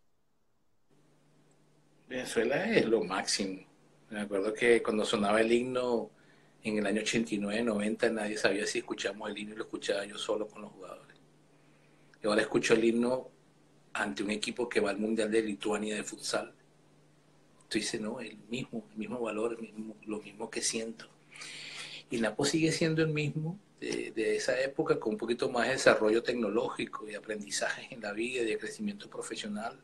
Speaker 2: Venezuela es lo máximo. Me acuerdo que cuando sonaba el himno... en el año ochenta y nueve, noventa, nadie sabía si escuchamos el himno y lo escuchaba yo solo con los jugadores. Y ahora escucho el himno ante un equipo que va al Mundial de Lituania de futsal. Tú dices, no, el mismo, el mismo valor, el mismo, lo mismo que siento. Y Napo sigue siendo el mismo de, de esa época, con un poquito más de desarrollo tecnológico y aprendizajes en la vida y de crecimiento profesional.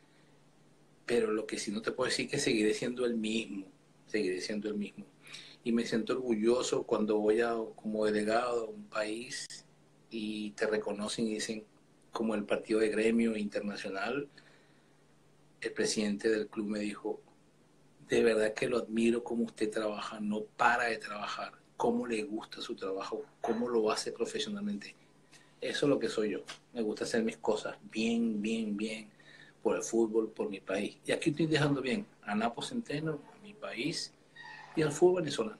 Speaker 2: Pero lo que sí no te puedo decir es que seguiré siendo el mismo, seguiré siendo el mismo. Y me siento orgulloso cuando voy a, como delegado a un país y te reconocen y dicen, como el partido de gremio internacional, el presidente del club me dijo, de verdad que lo admiro cómo usted trabaja, no para de trabajar, cómo le gusta su trabajo, cómo lo hace profesionalmente. Eso es lo que soy yo. Me gusta hacer mis cosas bien, bien, bien, por el fútbol, por mi país. Y aquí estoy dejando bien a Napo Centeno, a mi país, y al fútbol venezolano.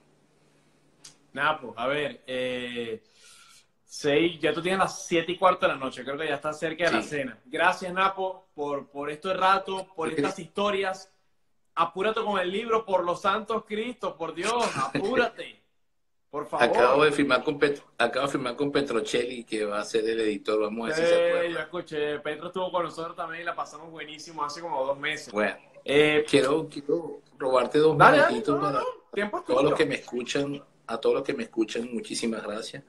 Speaker 1: Napo, a ver, eh, seis, ya tú tienes las siete y cuarto de la noche, creo que ya estás cerca de sí. la cena. Gracias, Napo, por, por este rato, por Porque... estas historias. Apúrate con el libro, por los santos Cristo, por Dios, apúrate, por favor.
Speaker 2: Acabo de firmar con, Pet... Acabo de firmar con Petrocelli, que va a ser el editor, vamos a ver
Speaker 1: sí,
Speaker 2: si se puede.
Speaker 1: Yo escuché, Petro estuvo con nosotros también y la pasamos buenísimo hace como dos meses.
Speaker 2: Bueno.
Speaker 1: Eh,
Speaker 2: quiero, quiero robarte dos
Speaker 1: dale,
Speaker 2: minutitos
Speaker 1: dale, no,
Speaker 2: para
Speaker 1: no, tiempo
Speaker 2: todos los que me escuchan, a todos los que me escuchan, muchísimas gracias.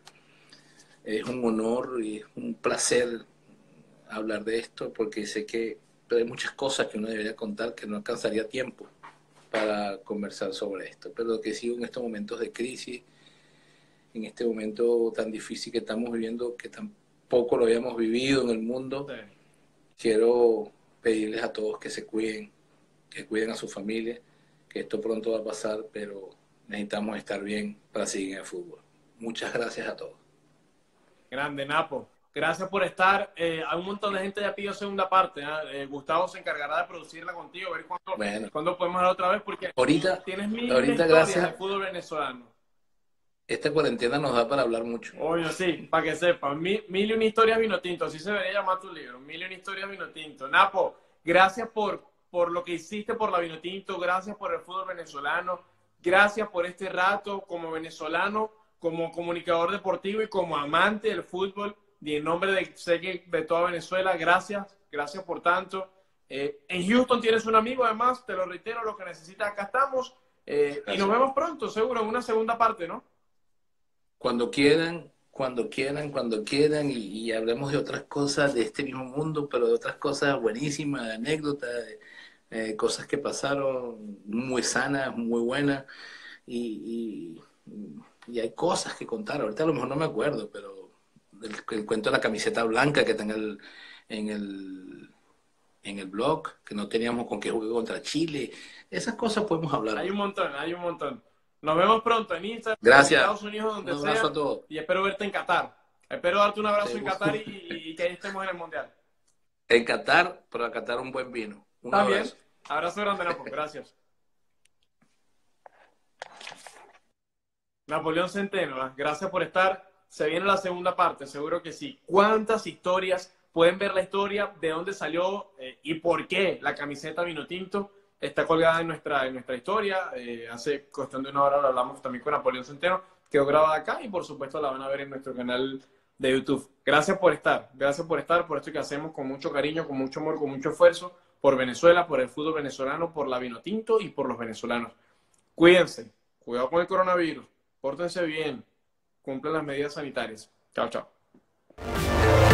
Speaker 2: Es un honor y es un placer hablar de esto porque sé que hay muchas cosas que uno debería contar que no alcanzaría tiempo para conversar sobre esto, pero que sigo en estos momentos de crisis, en este momento tan difícil que estamos viviendo, que tampoco lo habíamos vivido en el mundo. Sí. Quiero pedirles a todos que se cuiden, que cuiden a su familia, que esto pronto va a pasar, pero necesitamos estar bien para seguir en el fútbol. Muchas gracias a todos.
Speaker 1: Grande, Napo. Gracias por estar. Eh, hay un montón de gente ya pidió segunda parte. ¿eh? Eh, Gustavo se encargará de producirla contigo, a ver cuándo, bueno, cuándo podemos hablar otra vez, porque
Speaker 2: ahorita,
Speaker 1: tienes mil
Speaker 2: ahorita,
Speaker 1: historias
Speaker 2: gracias,
Speaker 1: del fútbol venezolano.
Speaker 2: Esta cuarentena nos da para hablar mucho.
Speaker 1: Oye, sí, para que sepan. Mil, mil y una historias vino tinto. Así se debería llamar tu libro. Mil y una historias vino tinto. Napo, gracias por, por lo que hiciste por la vino tinto. Gracias por el fútbol venezolano. Gracias por este rato como venezolano, como comunicador deportivo y como amante del fútbol, y en nombre de, sé que de toda Venezuela, gracias, gracias por tanto. Eh, en Houston tienes un amigo, además, te lo reitero, lo que necesitas, acá estamos. Eh, y nos vemos pronto, seguro, en una segunda parte, ¿no?
Speaker 2: Cuando quieran, cuando quieran, cuando quieran, y, y hablemos de otras cosas de este mismo mundo, pero de otras cosas buenísimas, de anécdotas, de eh, cosas que pasaron muy sanas, muy buenas, y, y, y hay cosas que contar. Ahorita a lo mejor no me acuerdo, pero el, el cuento de la camiseta blanca que está en el, en el, en el blog, que no teníamos con qué jugar contra Chile, esas cosas podemos hablar
Speaker 1: Hay
Speaker 2: hoy.
Speaker 1: un montón, hay un montón. Nos vemos pronto en Instagram, en
Speaker 2: Gracias,
Speaker 1: Estados Unidos,
Speaker 2: un
Speaker 1: donde
Speaker 2: abrazo
Speaker 1: sea,
Speaker 2: a todos.
Speaker 1: y espero verte en Qatar. Espero darte un abrazo en Qatar y,
Speaker 2: Seguro.
Speaker 1: y, y que ahí estemos en el Mundial.
Speaker 2: En Qatar, pero a Qatar un buen vino. Un
Speaker 1: También,
Speaker 2: abrazo.
Speaker 1: abrazo grande, Napo. Gracias. Napoleón Centeno, ¿ah? Gracias por estar. Se viene la segunda parte, seguro que sí. ¿Cuántas historias? Pueden ver la historia, de dónde salió eh, y por qué la camiseta Vinotinto está colgada en nuestra, en nuestra historia. Eh, hace cuestión de una hora lo hablamos también con Napoleón Centeno, quedó grabada acá y por supuesto la van a ver en nuestro canal de YouTube. Gracias por estar, gracias por estar, por esto que hacemos con mucho cariño, con mucho amor, con mucho esfuerzo, por Venezuela, por el fútbol venezolano, por la Vinotinto y por los venezolanos. Cuídense, cuidado con el coronavirus. Pórtense bien, cumplan las medidas sanitarias. Chao, chao.